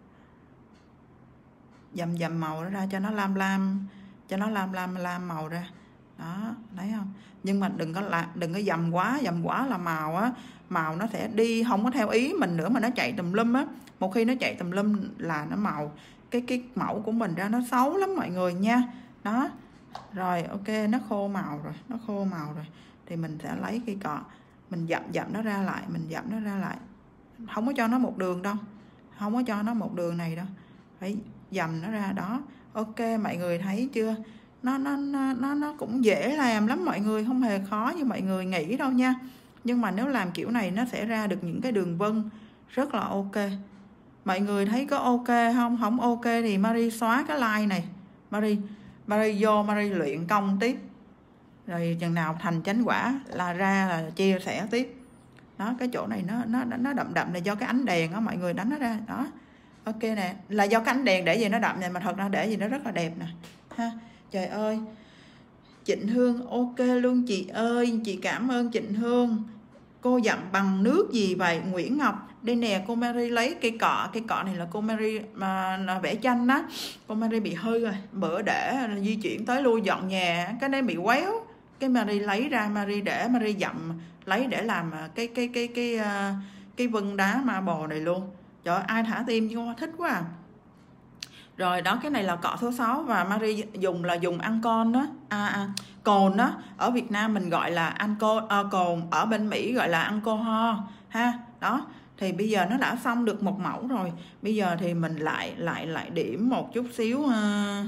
A: Dầm dầm màu nó ra cho nó lam lam, cho nó lam lam lam màu ra. Đó, thấy không? Nhưng mà đừng có là đừng có dầm quá, dầm quá là màu á, màu nó sẽ đi không có theo ý mình nữa mà nó chạy tùm lum á. Một khi nó chạy tùm lum là nó màu cái cái mẫu của mình ra nó xấu lắm mọi người nha. Đó. Rồi ok, nó khô màu rồi, nó khô màu rồi thì mình sẽ lấy cây cọ, mình dặm dặm nó ra lại, mình dặm nó ra lại. Không có cho nó một đường đâu. Không có cho nó một đường này đâu. Phải dầm nó ra đó. Ok, mọi người thấy chưa? Nó nó nó nó cũng dễ làm lắm mọi người, không hề khó như mọi người nghĩ đâu nha. Nhưng mà nếu làm kiểu này nó sẽ ra được những cái đường vân rất là ok. Mọi người thấy có ok không? Không ok thì Marie xóa cái like này. Marie Marie vô Marie luyện công tiếp. Rồi chừng nào thành chánh quả là ra là chia sẻ tiếp. Đó, cái chỗ này nó nó nó đậm đậm là do cái ánh đèn á, mọi người đánh nó ra. Đó. Ok nè, là do cái ánh đèn để gì nó đậm này, mà thật ra để gì nó rất là đẹp nè. Ha. Trời ơi. Trịnh Hương ok luôn chị ơi, chị cảm ơn Trịnh Hương. Cô dặm bằng nước gì vậy? Nguyễn Ngọc, đây nè, cô Mary lấy cây cọ, cây cọ này là cô Mary mà vẽ tranh á. Cô Mary bị hư rồi, bữa để di chuyển tới lui dọn nhà, cái đấy bị quéo. Cái Mary lấy ra, Mary để Mary dặm lấy để làm cái cái cái cái cái, cái vân đá ma bò này luôn. Trời ơi, ai thả tim chứ, thích quá à. Rồi đó, cái này là cọ số sáu và Marie dùng là dùng ancol đó, à, à, cồn đó. Ở Việt Nam mình gọi là ancol, à, cồn, ở bên Mỹ gọi là alcohol ha. Đó, thì bây giờ nó đã xong được một mẫu rồi. Bây giờ thì mình lại lại lại điểm một chút xíu, uh,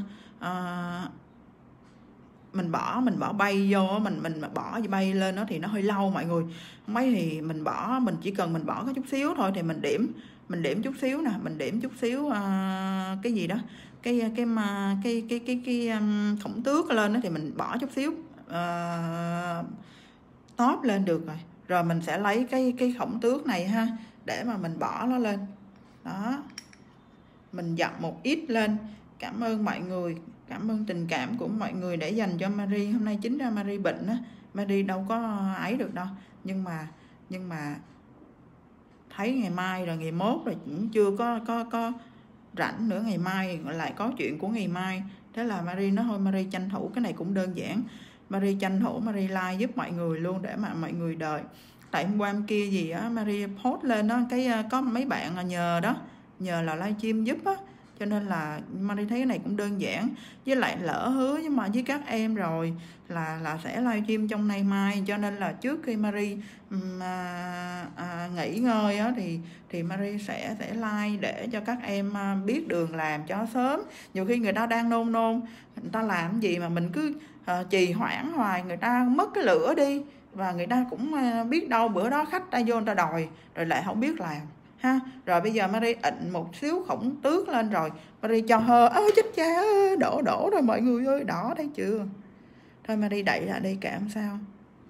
A: uh, mình bỏ mình bỏ bay vô, mình mình bỏ bay lên đó thì nó hơi lâu mọi người. Mấy thì mình bỏ, mình chỉ cần mình bỏ có chút xíu thôi thì mình điểm mình điểm chút xíu nè, mình điểm chút xíu uh, cái gì đó, cái cái cái cái cái cái, cái um, khổng tước lên đó thì mình bỏ chút xíu uh, top lên được rồi. Rồi mình sẽ lấy cái cái khổng tước này ha, để mà mình bỏ nó lên. Đó, mình dặm một ít lên. Cảm ơn mọi người, cảm ơn tình cảm của mọi người để dành cho Marie. Hôm nay chính ra Marie bệnh á, Marie đâu có ấy được đâu, nhưng mà nhưng mà thấy ngày mai rồi ngày mốt rồi cũng chưa có có có rảnh nữa, ngày mai lại có chuyện của ngày mai. Thế là Marie nói thôi Marie tranh thủ, cái này cũng đơn giản, Marie tranh thủ Marie like giúp mọi người luôn để mà mọi người đợi. Tại hôm qua hôm kia gì á Marie post lên đó, cái có mấy bạn nhờ đó, nhờ là livestream giúp á, cho nên là Marie thấy cái này cũng đơn giản. Với lại lỡ hứa nhưng mà với các em rồi là là sẽ livestream trong nay mai, cho nên là trước khi Marie à, à, nghỉ ngơi á, thì thì Marie sẽ sẽ like để cho các em biết đường làm cho sớm. Nhiều khi người ta đang nôn nôn, người ta làm gì mà mình cứ à, trì hoãn hoài, người ta mất cái lửa đi, và người ta cũng biết đâu bữa đó khách ta vô người ta đòi rồi lại không biết làm ha. Rồi bây giờ Marie ịnh một xíu khổng tước lên rồi Marie cho hơ, ơi chết cha ơi, đổ đổ rồi mọi người ơi, đỏ thấy chưa. Thôi Marie đẩy ra đây cảm sao.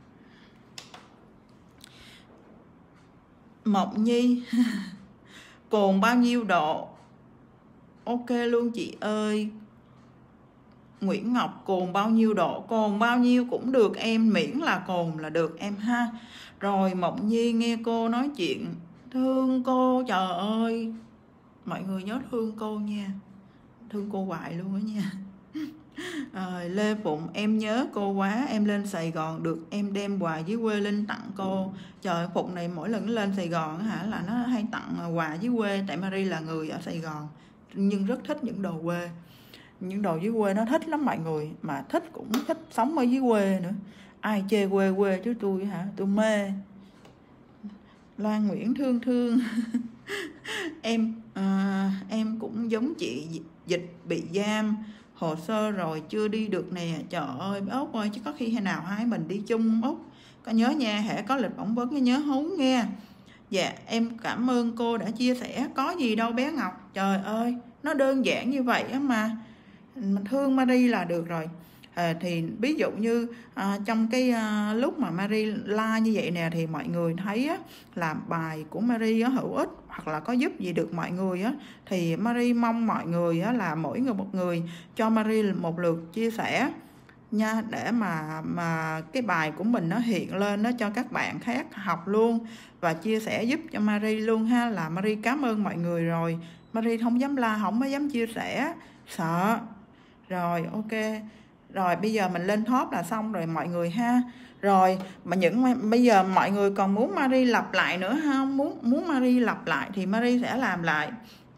A: Mộng Nhi cồn bao nhiêu độ? Ok luôn chị ơi. Nguyễn Ngọc cồn bao nhiêu độ? Cồn bao nhiêu cũng được em, miễn là cồn là được em ha. Rồi Mộng Nhi nghe cô nói chuyện thương cô, trời ơi mọi người nhớ thương cô nha, thương cô hoài luôn đó nha. À, Rồi Lê Phụng, em nhớ cô quá, em lên Sài Gòn được em đem quà dưới quê lên tặng cô. Trời, Phụng này mỗi lần nó lên Sài Gòn hả là nó hay tặng quà dưới quê. Tại Marie là người ở Sài Gòn nhưng rất thích những đồ quê. Những đồ dưới quê nó thích lắm mọi người. Mà thích cũng thích sống ở dưới quê nữa. Ai chê quê quê chứ tôi hả, tôi mê. Loan Nguyễn thương thương. Em à, em cũng giống chị Dịch bị giam hồ sơ rồi chưa đi được nè. Trời ơi Út ơi, chứ có khi hay nào hai mình đi chung Út. Có nhớ nha, hễ có lịch phỏng vấn nhớ hú nghe. Dạ em cảm ơn cô đã chia sẻ. Có gì đâu bé Ngọc. Trời ơi, nó đơn giản như vậy á mà. Mình thương Marie là được rồi. À, thì ví dụ như à, trong cái à, lúc mà Marie like như vậy nè thì mọi người thấy á, là bài của Marie á, hữu ích hoặc là có giúp gì được mọi người á, thì Marie mong mọi người á, là mỗi người một người cho Marie một lượt chia sẻ nha, để mà mà cái bài của mình nó hiện lên nó cho các bạn khác học luôn và chia sẻ giúp cho Marie luôn ha. Là Marie cảm ơn mọi người rồi. Marie không dám la, không có dám chia sẻ, sợ. Rồi ok. Rồi bây giờ mình lên top là xong rồi mọi người ha. Rồi mà những bây giờ mọi người còn muốn Marie lặp lại nữa không? Muốn muốn Marie lặp lại thì Marie sẽ làm lại.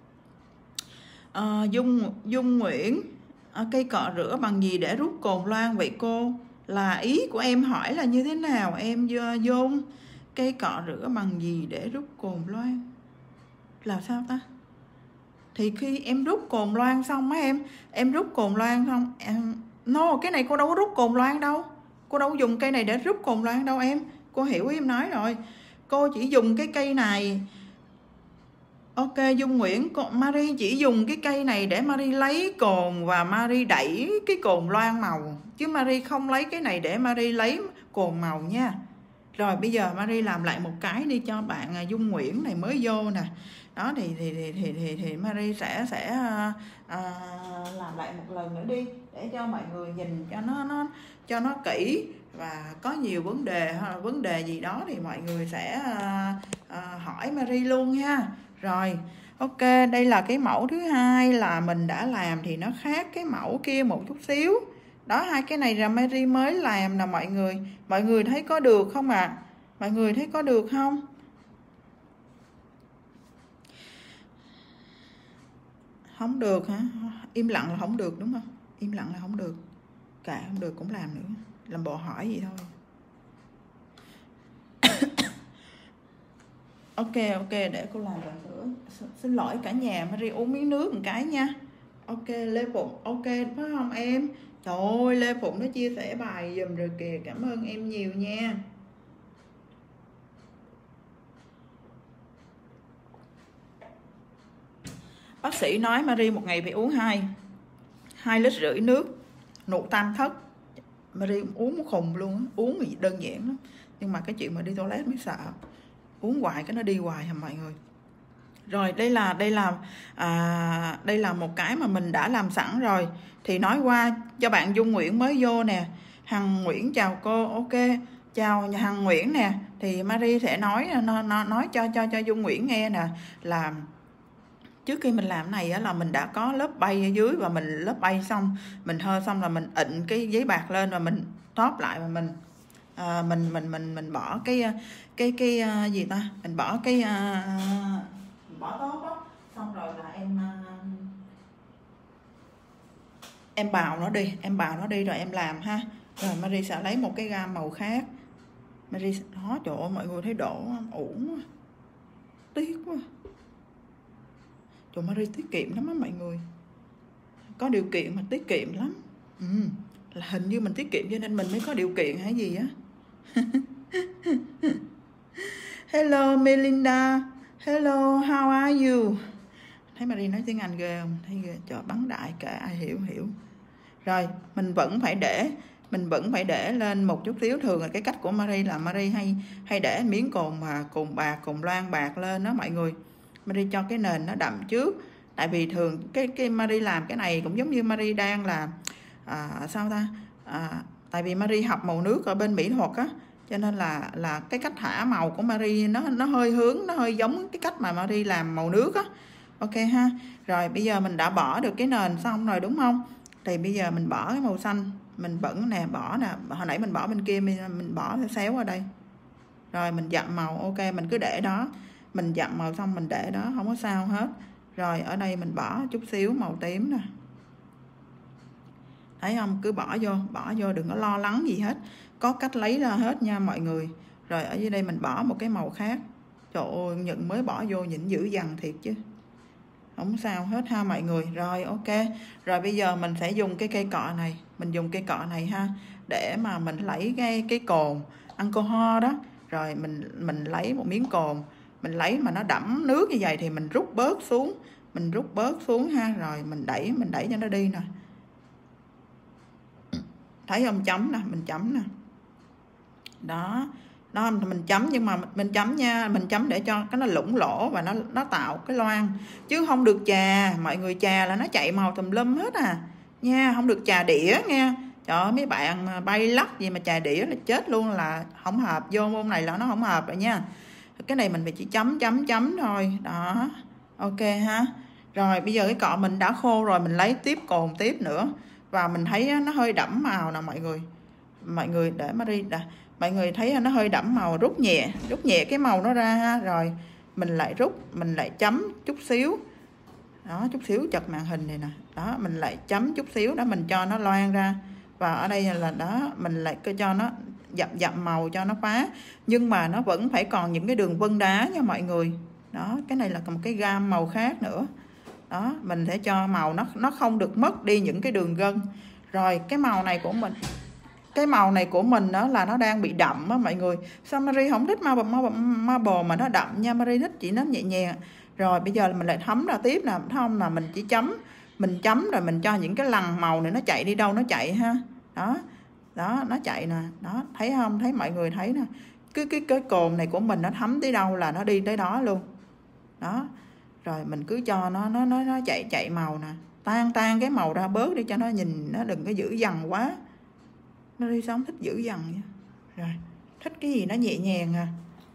A: À, Dung Dung Nguyễn, à, cây cọ rửa bằng gì để rút cồn loang vậy cô? Là ý của em hỏi là như thế nào em Dung? Cây cọ rửa bằng gì để rút cồn loang? Là sao ta? Thì khi em rút cồn loang xong á em, em rút cồn loang xong em no, cái này cô đâu có rút cồn loang đâu. Cô đâu dùng cây này để rút cồn loang đâu em. Cô hiểu ý em nói rồi. Cô chỉ dùng cái cây này. Ok Dung Nguyễn, cô, Marie chỉ dùng cái cây này để Marie lấy cồn và Marie đẩy cái cồn loang màu. Chứ Marie không lấy cái này để Marie lấy cồn màu nha. Rồi bây giờ Marie làm lại một cái đi cho bạn Dung Nguyễn này mới vô nè. Đó thì thì thì thì thì, thì Marie sẽ sẽ à, làm lại một lần nữa đi để cho mọi người nhìn cho nó nó cho nó kỹ, và có nhiều vấn đề hoặc là vấn đề gì đó thì mọi người sẽ à, à, hỏi Marie luôn ha. Rồi ok, đây là cái mẫu thứ hai là mình đã làm thì nó khác cái mẫu kia một chút xíu. Đó, hai cái này là Marie mới làm nè mọi người. Mọi người thấy có được không ạ? À? Mọi người thấy có được không? Không được hả? Im lặng là không được đúng không? Im lặng là không được. Cả không được cũng làm nữa. Làm bộ hỏi vậy thôi. Ok ok, để cô làm lần nữa. Xin lỗi cả nhà, Marie uống miếng nước một cái nha. Ok Lê Phụng, ok phải không em? Trời ơi Lê Phụng nó chia sẻ bài giùm rồi kìa. Cảm ơn em nhiều nha. Bác sĩ nói Marie một ngày phải uống hai hai lít rưỡi nước, nụ tam thất. Marie uống khùng luôn, uống thì đơn giản lắm, nhưng mà cái chuyện mà đi toilet mới sợ. Uống hoài cái nó đi hoài hả mọi người. Rồi đây là đây là à, đây là một cái mà mình đã làm sẵn rồi. Thì nói qua cho bạn Dung Nguyễn mới vô nè. Hằng Nguyễn chào cô. Ok chào Hằng Nguyễn nè. Thì Marie sẽ nói nó, nó, nói cho cho cho Dung Nguyễn nghe nè, là trước khi mình làm này á, là mình đã có lớp bay ở dưới, và mình lớp bay xong mình hơ xong là mình ịn cái giấy bạc lên và mình top lại, và mình à, mình mình mình mình bỏ cái cái cái, cái gì ta, mình bỏ cái uh, bỏ top đó, xong rồi là em uh, em bào nó đi, em bào nó đi rồi em làm ha. Rồi Marie sẽ lấy một cái gam màu khác. Marie đó, trời ơi mọi người thấy đổ uổng quá, tiếc quá. Trời, Marie tiết kiệm lắm á mọi người. Có điều kiện mà tiết kiệm lắm. Ừ, là hình như mình tiết kiệm cho nên mình mới có điều kiện hay gì á. Hello Melinda. Hello, how are you? Thấy Marie nói tiếng Anh ghê không? Thấy ghê. Trời, bắn đại kệ ai hiểu hiểu. Rồi, mình vẫn phải để mình vẫn phải để lên một chút xíu. Thường là cái cách của Marie là Marie hay hay để miếng cồn mà cồn bạc, cồn loang bạc lên đó mọi người. Marie cho cái nền nó đậm trước. Tại vì thường cái cái Marie làm cái này cũng giống như Marie đang là à, sao ta? À, tại vì Marie học màu nước ở bên mỹ thuật á, cho nên là là cái cách thả màu của Marie nó nó hơi hướng, nó hơi giống cái cách mà Marie làm màu nước á. Ok ha. Rồi bây giờ mình đã bỏ được cái nền xong rồi đúng không? Thì bây giờ mình bỏ cái màu xanh, mình bẩn nè, bỏ nè, hồi nãy mình bỏ bên kia, mình bỏ xéo qua đây. Rồi mình dặm màu, ok, mình cứ để đó, mình dặm màu xong mình để đó, không có sao hết. Rồi ở đây mình bỏ chút xíu màu tím nè, thấy không, cứ bỏ vô, bỏ vô, đừng có lo lắng gì hết, có cách lấy ra hết nha mọi người. Rồi ở dưới đây mình bỏ một cái màu khác. Trời ơi, Nhận mới bỏ vô nhìn dữ dằn thiệt chứ, không sao hết ha mọi người. Rồi ok, rồi bây giờ mình sẽ dùng cái cây cọ này, mình dùng cây cọ này ha, để mà mình lấy cái cái cồn alcohol đó. Rồi mình mình lấy một miếng cồn, mình lấy mà nó đẫm nước như vậy thì mình rút bớt xuống, mình rút bớt xuống ha. Rồi mình đẩy, mình đẩy cho nó đi nè, thấy không, chấm nè, mình chấm nè, đó đó, mình chấm, nhưng mà mình chấm nha, mình chấm để cho cái nó lủng lỗ và nó nó tạo cái loang, chứ không được chà mọi người, chà là nó chạy màu tùm lum hết à nha, không được chà đĩa nha. Trời ơi, mấy bạn bay lắc gì mà chà đĩa là chết luôn, là không hợp, vô môn này là nó không hợp rồi nha. Cái này mình phải chỉ chấm chấm chấm thôi đó, ok ha. Rồi bây giờ cái cọ mình đã khô rồi, mình lấy tiếp cồn tiếp nữa, và mình thấy nó hơi đẫm màu nè mọi người. Mọi người để Marie đã, mọi người thấy nó hơi đẫm màu, rút nhẹ, rút nhẹ cái màu nó ra ha. Rồi mình lại rút, mình lại chấm chút xíu đó, chút xíu chật màn hình này nè, đó mình lại chấm chút xíu đó, mình cho nó loang ra. Và ở đây là đó, mình lại cho nó dặm dặm màu cho nó phá, nhưng mà nó vẫn phải còn những cái đường vân đá nha mọi người. Đó, cái này là một cái gam màu khác nữa đó, mình sẽ cho màu nó nó không được mất đi những cái đường gân. Rồi cái màu này của mình, cái màu này của mình đó là nó đang bị đậm á mọi người. Sao Marie không thích marble, marble, marble mà nó đậm nha, Marie thích chỉ nó nhẹ nhàng. Rồi bây giờ mình lại thấm ra tiếp nè, thấy không, là mình chỉ chấm, mình chấm rồi mình cho những cái lằn màu này nó chạy đi đâu nó chạy ha. Đó đó, nó chạy nè, đó thấy không, thấy mọi người thấy nè, cái cái cái cồn này của mình nó thấm tới đâu là nó đi tới đó luôn đó. Rồi mình cứ cho nó nó nó nó chạy chạy màu nè, tan tan cái màu ra bớt đi cho nó nhìn nó đừng có dữ dằn quá. Nó đi sống thích dữ dằn nha. Rồi thích cái gì nó nhẹ nhàng à.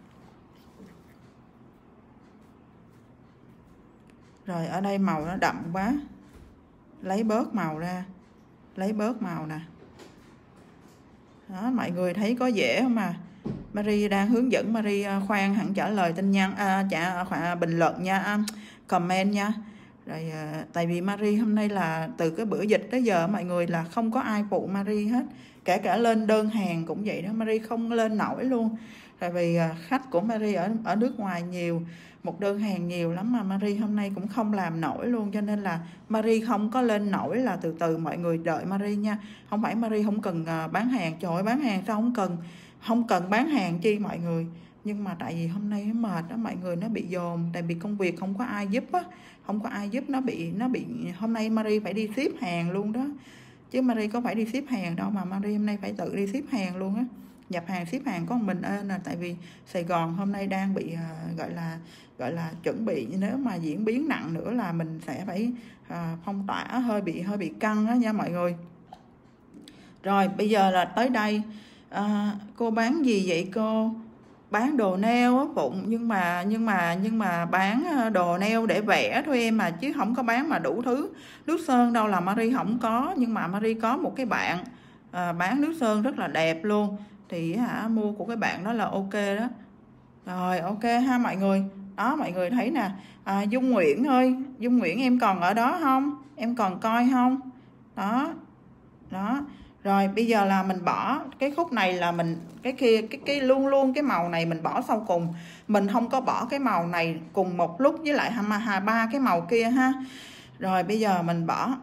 A: Rồi ở đây màu nó đậm quá, lấy bớt màu ra, lấy bớt màu nè. Đó, mọi người thấy có dễ không à. Marie đang hướng dẫn, Marie khoan hẳn trả lời tin nhắn, à, trả à, bình luận nha, à, comment nha. Rồi à, tại vì Marie hôm nay là từ cái bữa dịch tới giờ mọi người là không có ai phụ Marie hết, kể cả lên đơn hàng cũng vậy đó, Marie không lên nổi luôn. Tại vì à, khách của Marie ở ở nước ngoài nhiều, một đơn hàng nhiều lắm mà Marie hôm nay cũng không làm nổi luôn, cho nên là Marie không có lên nổi, là từ từ mọi người đợi Marie nha. Không phải Marie không cần à, bán hàng, trời ơi bán hàng sao không cần, không cần bán hàng chi mọi người, nhưng mà tại vì hôm nay nó mệt đó mọi người, nó bị dồn, tại vì công việc không có ai giúp á, không có ai giúp, nó bị nó bị hôm nay Marie phải đi ship hàng luôn đó, chứ Marie có phải đi ship hàng đâu, mà Marie hôm nay phải tự đi ship hàng luôn á, nhập hàng ship hàng có một mình ơn là tại vì Sài Gòn hôm nay đang bị uh, gọi là gọi là chuẩn bị, nếu mà diễn biến nặng nữa là mình sẽ phải uh, phong tỏa, hơi bị hơi bị căng đó nha mọi người. Rồi bây giờ là tới đây. À, cô bán gì vậy cô? Bán đồ nail á Phụng, nhưng mà nhưng mà nhưng mà bán đồ nail để vẽ thôi em, mà chứ không có bán mà đủ thứ. Nước sơn đâu là Marie không có, nhưng mà Marie có một cái bạn à, bán nước sơn rất là đẹp luôn, thì hả mua của cái bạn đó là ok đó. Rồi ok ha mọi người. Đó mọi người thấy nè, à, Dung Nguyễn ơi, Dung Nguyễn em còn ở đó không? Em còn coi không? Đó đó. Rồi bây giờ là mình bỏ cái khúc này, là mình cái kia cái cái luôn luôn cái màu này mình bỏ sau cùng, mình không có bỏ cái màu này cùng một lúc với lại hai ba cái màu kia ha. Rồi bây giờ mình bỏ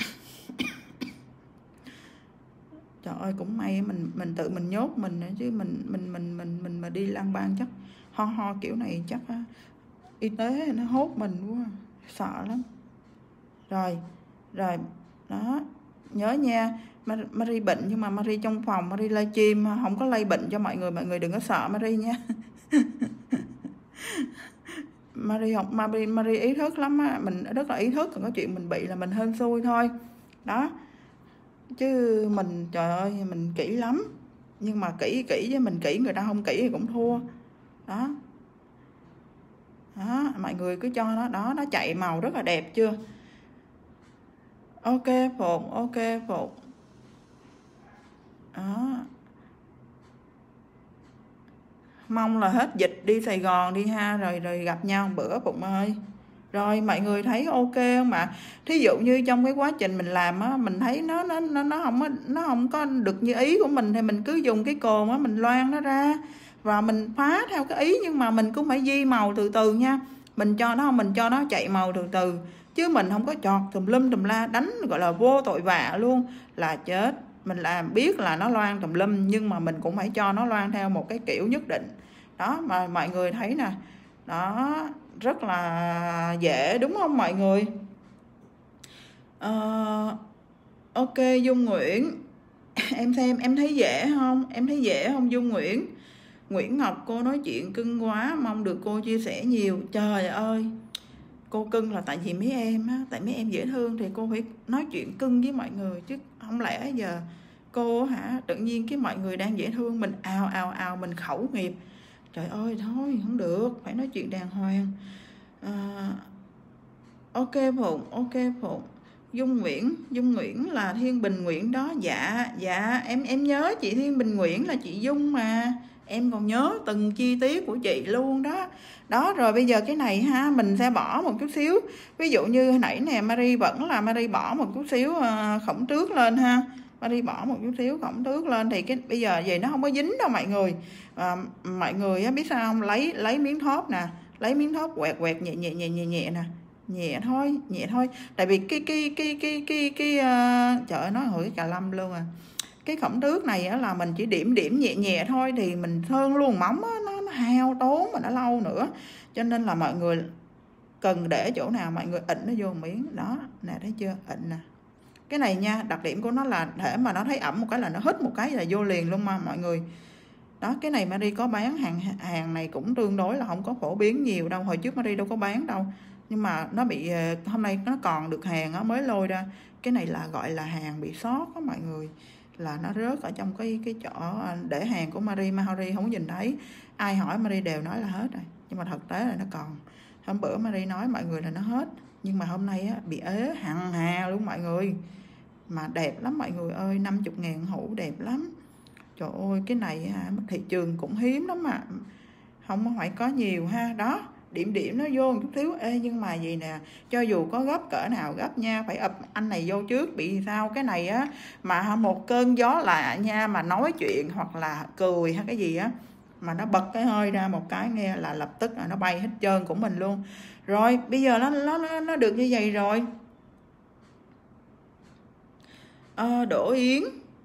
A: trời ơi cũng may mình mình tự mình nhốt mình chứ mình mình mình mình mình mà đi lang bang chắc ho ho kiểu này chắc y tế nó hốt mình quá, sợ lắm. Rồi rồi đó, nhớ nha, Marie bệnh nhưng mà Marie trong phòng, Marie livestream không có lây bệnh cho mọi người, mọi người đừng có sợ Marie nha. Marie học Marie, Marie ý thức lắm á, mình rất là ý thức, còn có chuyện mình bị là mình hên xui thôi đó, chứ mình trời ơi mình kỹ lắm, nhưng mà kỹ kỹ với mình kỹ, người ta không kỹ thì cũng thua đó. Đó mọi người cứ cho nó đó, nó chạy màu rất là đẹp chưa. Ok Phụng, ok Phụng. Đó. Mong là hết dịch đi Sài Gòn đi ha, rồi rồi gặp nhau một bữa Phụng ơi. Rồi mọi người thấy ok không ạ? Thí dụ như trong cái quá trình mình làm á, mình thấy nó nó nó nó không có nó không có được như ý của mình thì mình cứ dùng cái cồn á mình loang nó ra và mình phá theo cái ý, nhưng mà mình cũng phải di màu từ từ nha. Mình cho nó mình cho nó chạy màu từ từ chứ mình không có chọt tùm lum tùm la, đánh gọi là vô tội vạ luôn là chết. Mình làm biết là nó loang tùm lum nhưng mà mình cũng phải cho nó loang theo một cái kiểu nhất định. Đó mà mọi người thấy nè, đó rất là dễ đúng không mọi người? uh, ok Dung Nguyễn em xem em thấy dễ không, em thấy dễ không Dung Nguyễn? Nguyễn Ngọc, cô nói chuyện cưng quá, mong được cô chia sẻ nhiều. Trời ơi, cô cưng là tại vì mấy em á, tại mấy em dễ thương thì cô phải nói chuyện cưng với mọi người chứ không lẽ giờ cô hả tự nhiên cái mọi người đang dễ thương mình ào ào ào mình khẩu nghiệp. Trời ơi thôi không được, phải nói chuyện đàng hoàng. à, ok Phụng, ok Phụng. Dung Nguyễn, Dung Nguyễn là Thiên Bình Nguyễn đó. Dạ dạ em em nhớ chị Thiên Bình Nguyễn là chị Dung mà, em còn nhớ từng chi tiết của chị luôn đó. Đó rồi bây giờ cái này ha, mình sẽ bỏ một chút xíu, ví dụ như hồi nãy nè Marie vẫn là Marie bỏ một chút xíu uh, khổng tước lên ha, Marie bỏ một chút xíu khổng tước lên thì cái bây giờ vậy nó không có dính đâu mọi người. À, mọi người biết sao không, lấy lấy miếng thóp nè, lấy miếng thóp quẹt quẹt nhẹ nhẹ nhẹ nhẹ nhẹ nè, nhẹ thôi nhẹ thôi, tại vì cái cái cái cái cái cái uh, trời ơi nói hồi cái cà lâm luôn à. Cái khổng tước này á, là mình chỉ điểm điểm nhẹ nhẹ thôi thì mình sơn luôn móng á, nó, nó hao tốn mà nó lâu nữa, cho nên là mọi người cần để chỗ nào mọi người ịnh nó vô miếng đó nè, thấy chưa, ịnh nè. Cái này nha, đặc điểm của nó là để mà nó thấy ẩm một cái là nó hít một cái là vô liền luôn mà mọi người. Đó, cái này Marie có bán, hàng hàng này cũng tương đối là không có phổ biến nhiều đâu, hồi trước Marie đâu có bán đâu, nhưng mà nó bị hôm nay nó còn được hàng á, mới lôi ra. Cái này là gọi là hàng bị sót á mọi người, là nó rớt ở trong cái cái chỗ để hàng của Marie mà Marie không nhìn thấy, ai hỏi Marie đều nói là hết rồi, nhưng mà thực tế là nó còn. Hôm bữa Marie nói mọi người là nó hết, nhưng mà hôm nay á, bị ế hằng hà luôn mọi người, mà đẹp lắm mọi người ơi, năm mươi ngàn hũ đẹp lắm. Trời ơi cái này thị trường cũng hiếm lắm mà, không phải có nhiều ha. Đó, điểm điểm nó vô một chút xíu. Ê, nhưng mà gì nè, cho dù có gấp cỡ nào gấp nha, phải ập anh này vô trước. Bị sao cái này á, mà một cơn gió lạ nha, mà nói chuyện hoặc là cười hay cái gì á, mà nó bật cái hơi ra một cái nghe là lập tức là nó bay hết trơn của mình luôn. Rồi bây giờ nó nó nó được như vậy rồi. à, Đỗ Yến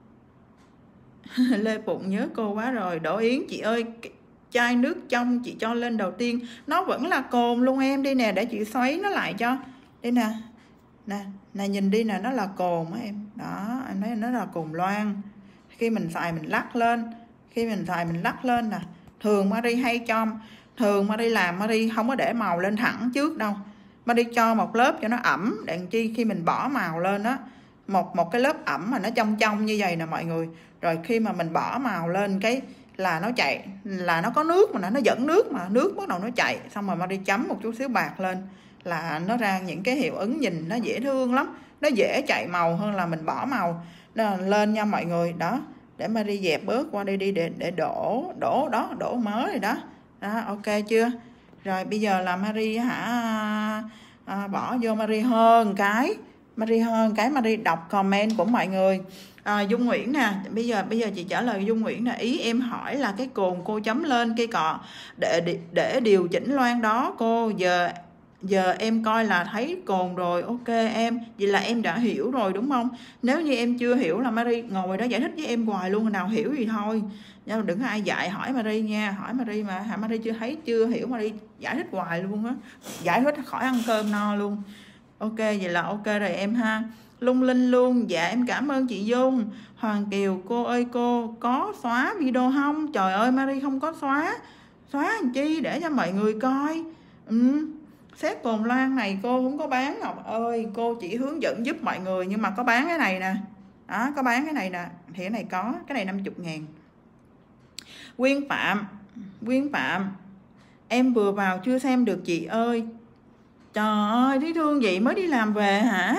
A: Lê Phụng nhớ cô quá rồi. Đỗ Yến chị ơi, chai nước trong chị cho lên đầu tiên nó vẫn là cồn luôn em. Đi nè, để chị xoáy nó lại cho. Đây nè, nè, nè nhìn đi nè, nó là cồn á em. Đó, anh thấy nó là cồn loang. Khi mình xài mình lắc lên, khi mình xài mình lắc lên nè. Thường Marie hay cho, thường Marie làm Marie không có để màu lên thẳng trước đâu, Marie cho một lớp cho nó ẩm, đèn chi khi mình bỏ màu lên đó, một một cái lớp ẩm mà nó trong trong như vậy nè mọi người. Rồi khi mà mình bỏ màu lên cái là nó chạy, là nó có nước mà nó dẫn nước, mà nước bắt đầu nó chạy, xong rồi Marie chấm một chút xíu bạc lên là nó ra những cái hiệu ứng nhìn nó dễ thương lắm, nó dễ chạy màu hơn là mình bỏ màu lên nha mọi người. Đó, để Marie dẹp bớt qua đây đi, để để đổ đổ đó, đổ mới rồi đó. Đó, ok chưa? Rồi bây giờ là Marie hả à, bỏ vô Marie hơn cái Marie hơn cái Marie đọc comment của mọi người. à, Dung Nguyễn nè, bây giờ bây giờ chị trả lời Dung Nguyễn nè. Ý em hỏi là cái cồn cô chấm lên cây cọ để để, để điều chỉnh loang đó cô. Giờ giờ em coi là thấy cồn rồi. Ok em, vậy là em đã hiểu rồi đúng không? Nếu như em chưa hiểu là Marie ngồi đó giải thích với em hoài luôn, nào hiểu gì thôi, đừng có ai dạy hỏi Marie nha. Hỏi Marie mà hả, Marie chưa thấy chưa hiểu Marie giải thích hoài luôn á, giải thích khỏi ăn cơm no luôn. Ok vậy là ok rồi em ha. Lung Linh luôn, dạ em cảm ơn chị Dung. Hoàng Kiều, cô ơi cô có xóa video không? Trời ơi Marie không có xóa. Xóa làm chi, để cho mọi người coi. Ừ, xét cồn loang này cô không có bán Ngọc ơi, cô chỉ hướng dẫn giúp mọi người, nhưng mà có bán cái này nè. Đó, có bán cái này nè, thì cái này có, cái này năm mươi ngàn. Quyên Phạm, Quyên Phạm, em vừa vào chưa xem được chị ơi. Trời ơi, thấy thương vậy mới đi làm về hả?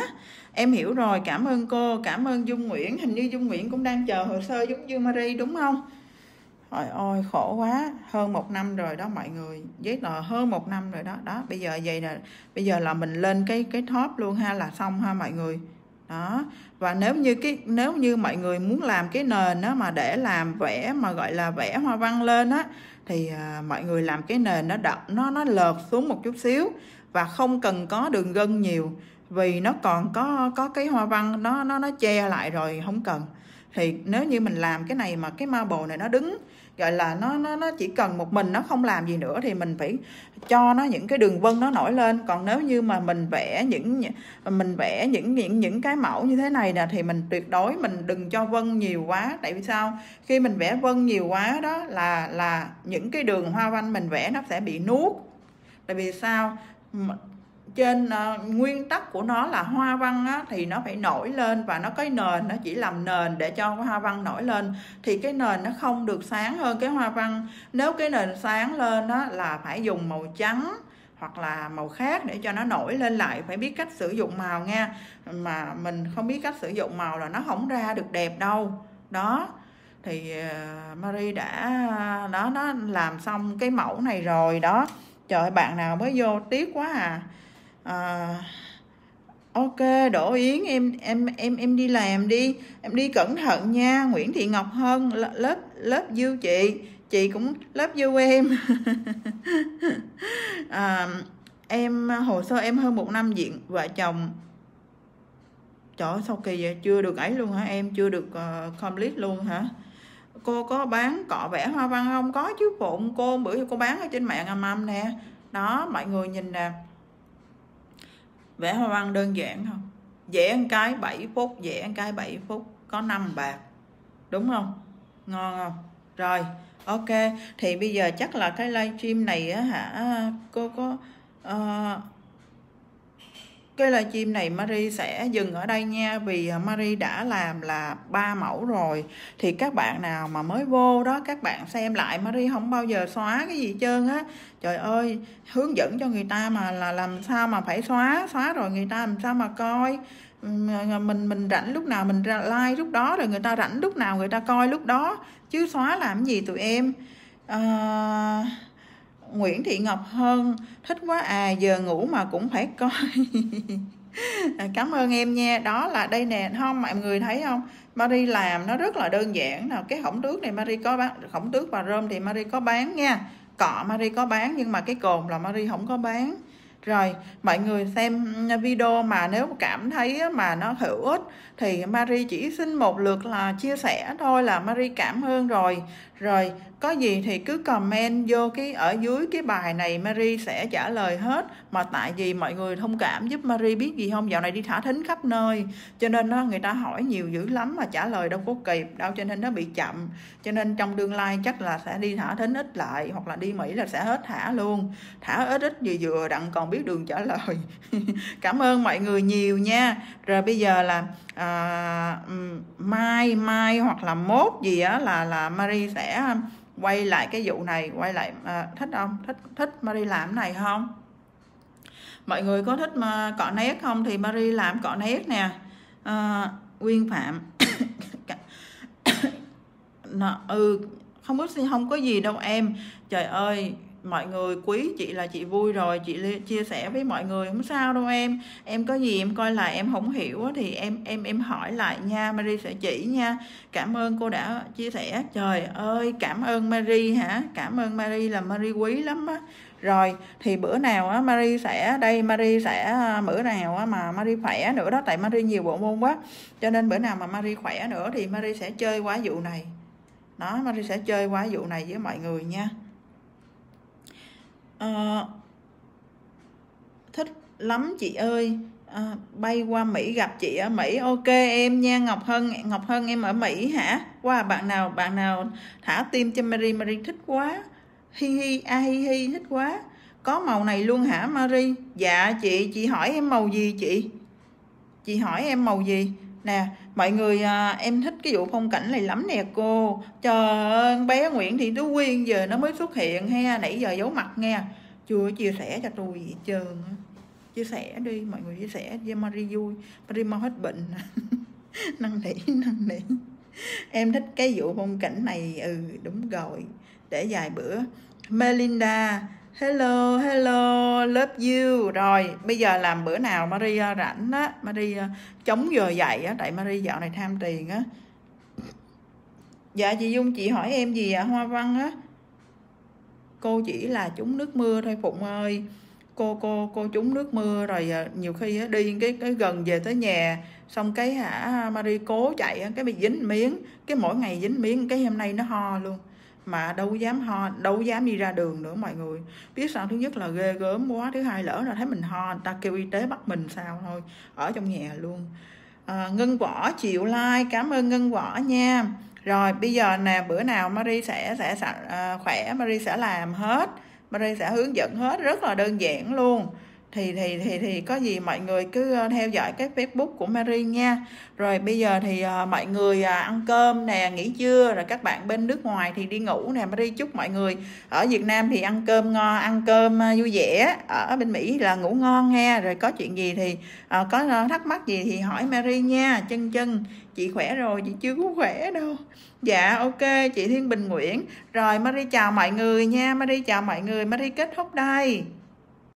A: Em hiểu rồi, cảm ơn cô, cảm ơn Dung Nguyễn. Hình như Dung Nguyễn cũng đang chờ hồ sơ giống như Marie đúng không? Trời ơi khổ quá, hơn một năm rồi đó mọi người, giấy tờ hơn một năm rồi đó. Đó bây giờ vậy nè, bây giờ là mình lên cái cái top luôn ha, là xong ha mọi người. Đó, và nếu như cái nếu như mọi người muốn làm cái nền đó mà để làm vẽ mà gọi là vẽ hoa văn lên á, thì à, mọi người làm cái nền nó đậm, nó nó lợt xuống một chút xíu và không cần có đường gân nhiều, vì nó còn có có cái hoa văn nó nó nó che lại rồi, không cần. Thì nếu như mình làm cái này mà cái marble này nó đứng, gọi là nó nó nó chỉ cần một mình, nó không làm gì nữa, thì mình phải cho nó những cái đường vân nó nổi lên. Còn nếu như mà mình vẽ những mình vẽ những những những cái mẫu như thế này nè, thì mình tuyệt đối mình đừng cho vân nhiều quá. Tại vì sao? Khi mình vẽ vân nhiều quá đó là là những cái đường hoa văn mình vẽ nó sẽ bị nuốt. Tại vì sao? Trên uh, nguyên tắc của nó là hoa văn á, thì nó phải nổi lên, và nó cái nền nó chỉ làm nền để cho hoa văn nổi lên, thì cái nền nó không được sáng hơn cái hoa văn. Nếu cái nền sáng lên đó là phải dùng màu trắng hoặc là màu khác để cho nó nổi lên lại. Phải biết cách sử dụng màu nha, mà mình không biết cách sử dụng màu là nó không ra được đẹp đâu. Đó thì uh, Marie đã đó nó làm xong cái mẫu này rồi đó. Trời ơi, bạn nào mới vô tiếc quá à. À, ok Đỗ Yến, em em em em đi làm đi, em đi cẩn thận nha. Nguyễn Thị Ngọc Hân, lớp lớp dư chị chị cũng lớp dư em. À, em hồ sơ em hơn một năm diện vợ chồng. Trời ơi sao kỳ vậy, chưa được ấy luôn hả em, chưa được uh, complete luôn hả? Cô có bán cọ vẽ hoa văn không? Có chứ Phụng, cô bữa giờ cô bán ở trên mạng Âm Âm nè. Đó mọi người nhìn nè, vẽ hoa văn đơn giản không? Vẽ một cái bảy phút, vẽ một cái bảy phút, có năm bạc. Đúng không? Ngon không? Rồi, ok. Thì bây giờ chắc là cái livestream này á hả, cô có uh, cái livestream này Marie sẽ dừng ở đây nha. Vì Marie đã làm là ba mẫu rồi. Thì các bạn nào mà mới vô đó, các bạn xem lại, Marie không bao giờ xóa cái gì hết trơn á. Trời ơi, hướng dẫn cho người ta mà là làm sao mà phải xóa, xóa rồi người ta làm sao mà coi. Mình mình rảnh lúc nào mình ra like lúc đó, rồi người ta rảnh lúc nào người ta coi lúc đó, chứ xóa làm gì tụi em. À, Nguyễn Thị Ngọc Hân, thích quá à, giờ ngủ mà cũng phải coi. Cảm ơn em nha. Đó là đây nè, không mọi người thấy không, Marie làm nó rất là đơn giản nào. Cái khổng tước này Marie có bán, khổng tước và rơm thì Marie có bán nha, cọ Marie có bán, nhưng mà cái cồn là Marie không có bán. Rồi mọi người xem video mà nếu cảm thấy mà nó hữu ích thì Marie chỉ xin một lượt là chia sẻ thôi là Marie cảm ơn rồi. Rồi có gì thì cứ comment vô cái ở dưới cái bài này, Marie sẽ trả lời hết. Mà tại vì mọi người thông cảm giúp Marie, biết gì không, dạo này đi thả thính khắp nơi, cho nên nó người ta hỏi nhiều dữ lắm mà trả lời đâu có kịp đâu, cho nên nó bị chậm. Cho nên trong tương lai chắc là sẽ đi thả thính ít lại, hoặc là đi Mỹ là sẽ hết thả luôn, thả ít ít gì vừa đặng còn biết đường trả lời. Cảm ơn mọi người nhiều nha. Rồi bây giờ là à, mai mai hoặc là mốt gì á là là Marie sẽ quay lại cái vụ này, quay lại à, thích không, thích thích Marie làm cái này không? Mọi người có thích mà cọ nét không thì Marie làm cọ nét nè. À, Nguyên Phạm nó, ừ không có không có gì đâu em. Trời ơi, mọi người quý chị là chị vui rồi, chị chia sẻ với mọi người không sao đâu em. Em có gì em coi lại em không hiểu thì em em em hỏi lại nha, Marie sẽ chỉ nha. Cảm ơn cô đã chia sẻ. Trời ơi, cảm ơn Marie hả? Cảm ơn Marie, là Marie quý lắm á. Rồi thì bữa nào á Marie sẽ đây, Marie sẽ bữa nào á mà Marie khỏe nữa đó, tại Marie nhiều bộ môn quá, cho nên bữa nào mà Marie khỏe nữa thì Marie sẽ chơi qua vụ này. Đó, Marie sẽ chơi qua vụ này với mọi người nha. À, thích lắm chị ơi. À, bay qua Mỹ gặp chị ở Mỹ. Ok em nha. Ngọc Hân, Ngọc Hân em ở Mỹ hả? Wow, bạn nào bạn nào thả tim cho Marie, Marie thích quá. Hi hi, a hi hi, thích quá. Có màu này luôn hả Marie? Dạ chị, chị hỏi em màu gì chị? Chị hỏi em màu gì? Nè mọi người, à, em thích cái vụ phong cảnh này lắm nè cô. Trời ơi, bé Nguyễn Thị Tú Quyên giờ nó mới xuất hiện ha, nãy giờ giấu mặt nghe, chưa chia sẻ cho tôi gì hết trơn. chia sẻ đi, mọi người chia sẻ cho Marie vui, Marie mau hết bệnh. Năn nỉ, năn nỉ. Em thích cái vụ phong cảnh này. Ừ đúng rồi, để vài bữa. Melinda, hello hello, love you. Rồi bây giờ làm bữa nào Marie rảnh á, Marie chống giờ dậy á, tại Marie dạo này tham tiền á. Dạ chị Dung, chị hỏi em gì ạ? Hoa Văn á. Cô chỉ là trúng nước mưa thôi Phụng ơi. Cô cô cô trúng nước mưa rồi nhiều khi á, đi cái cái gần về tới nhà xong cái hả Marie cố chạy á, cái bị dính miếng, cái mỗi ngày dính miếng, cái hôm nay nó ho luôn. Mà đâu dám ho, đâu dám đi ra đường nữa mọi người. Biết sao, thứ nhất là ghê gớm quá, thứ hai lỡ là thấy mình ho, người ta kêu y tế bắt mình sao thôi, ở trong nhà luôn. À, Ngân Võ chịu like, cảm ơn Ngân Võ nha. Rồi bây giờ nè, bữa nào Marie sẽ sẽ, sẽ à, khỏe Marie sẽ làm hết, Marie sẽ hướng dẫn hết, rất là đơn giản luôn. Thì thì thì thì có gì mọi người cứ theo dõi cái Facebook của Marie nha. Rồi bây giờ thì uh, mọi người uh, ăn cơm nè, nghỉ trưa, rồi các bạn bên nước ngoài thì đi ngủ nè. Marie chúc mọi người ở Việt Nam thì ăn cơm ngon, ăn cơm uh, vui vẻ, ở bên Mỹ là ngủ ngon nha. Rồi có chuyện gì thì uh, có thắc mắc gì thì hỏi Marie nha. Chân chân chị khỏe rồi, chị chưa có khỏe đâu. Dạ ok chị Thiên Bình Nguyễn. Rồi Marie chào mọi người nha, Marie chào mọi người, Marie kết thúc đây.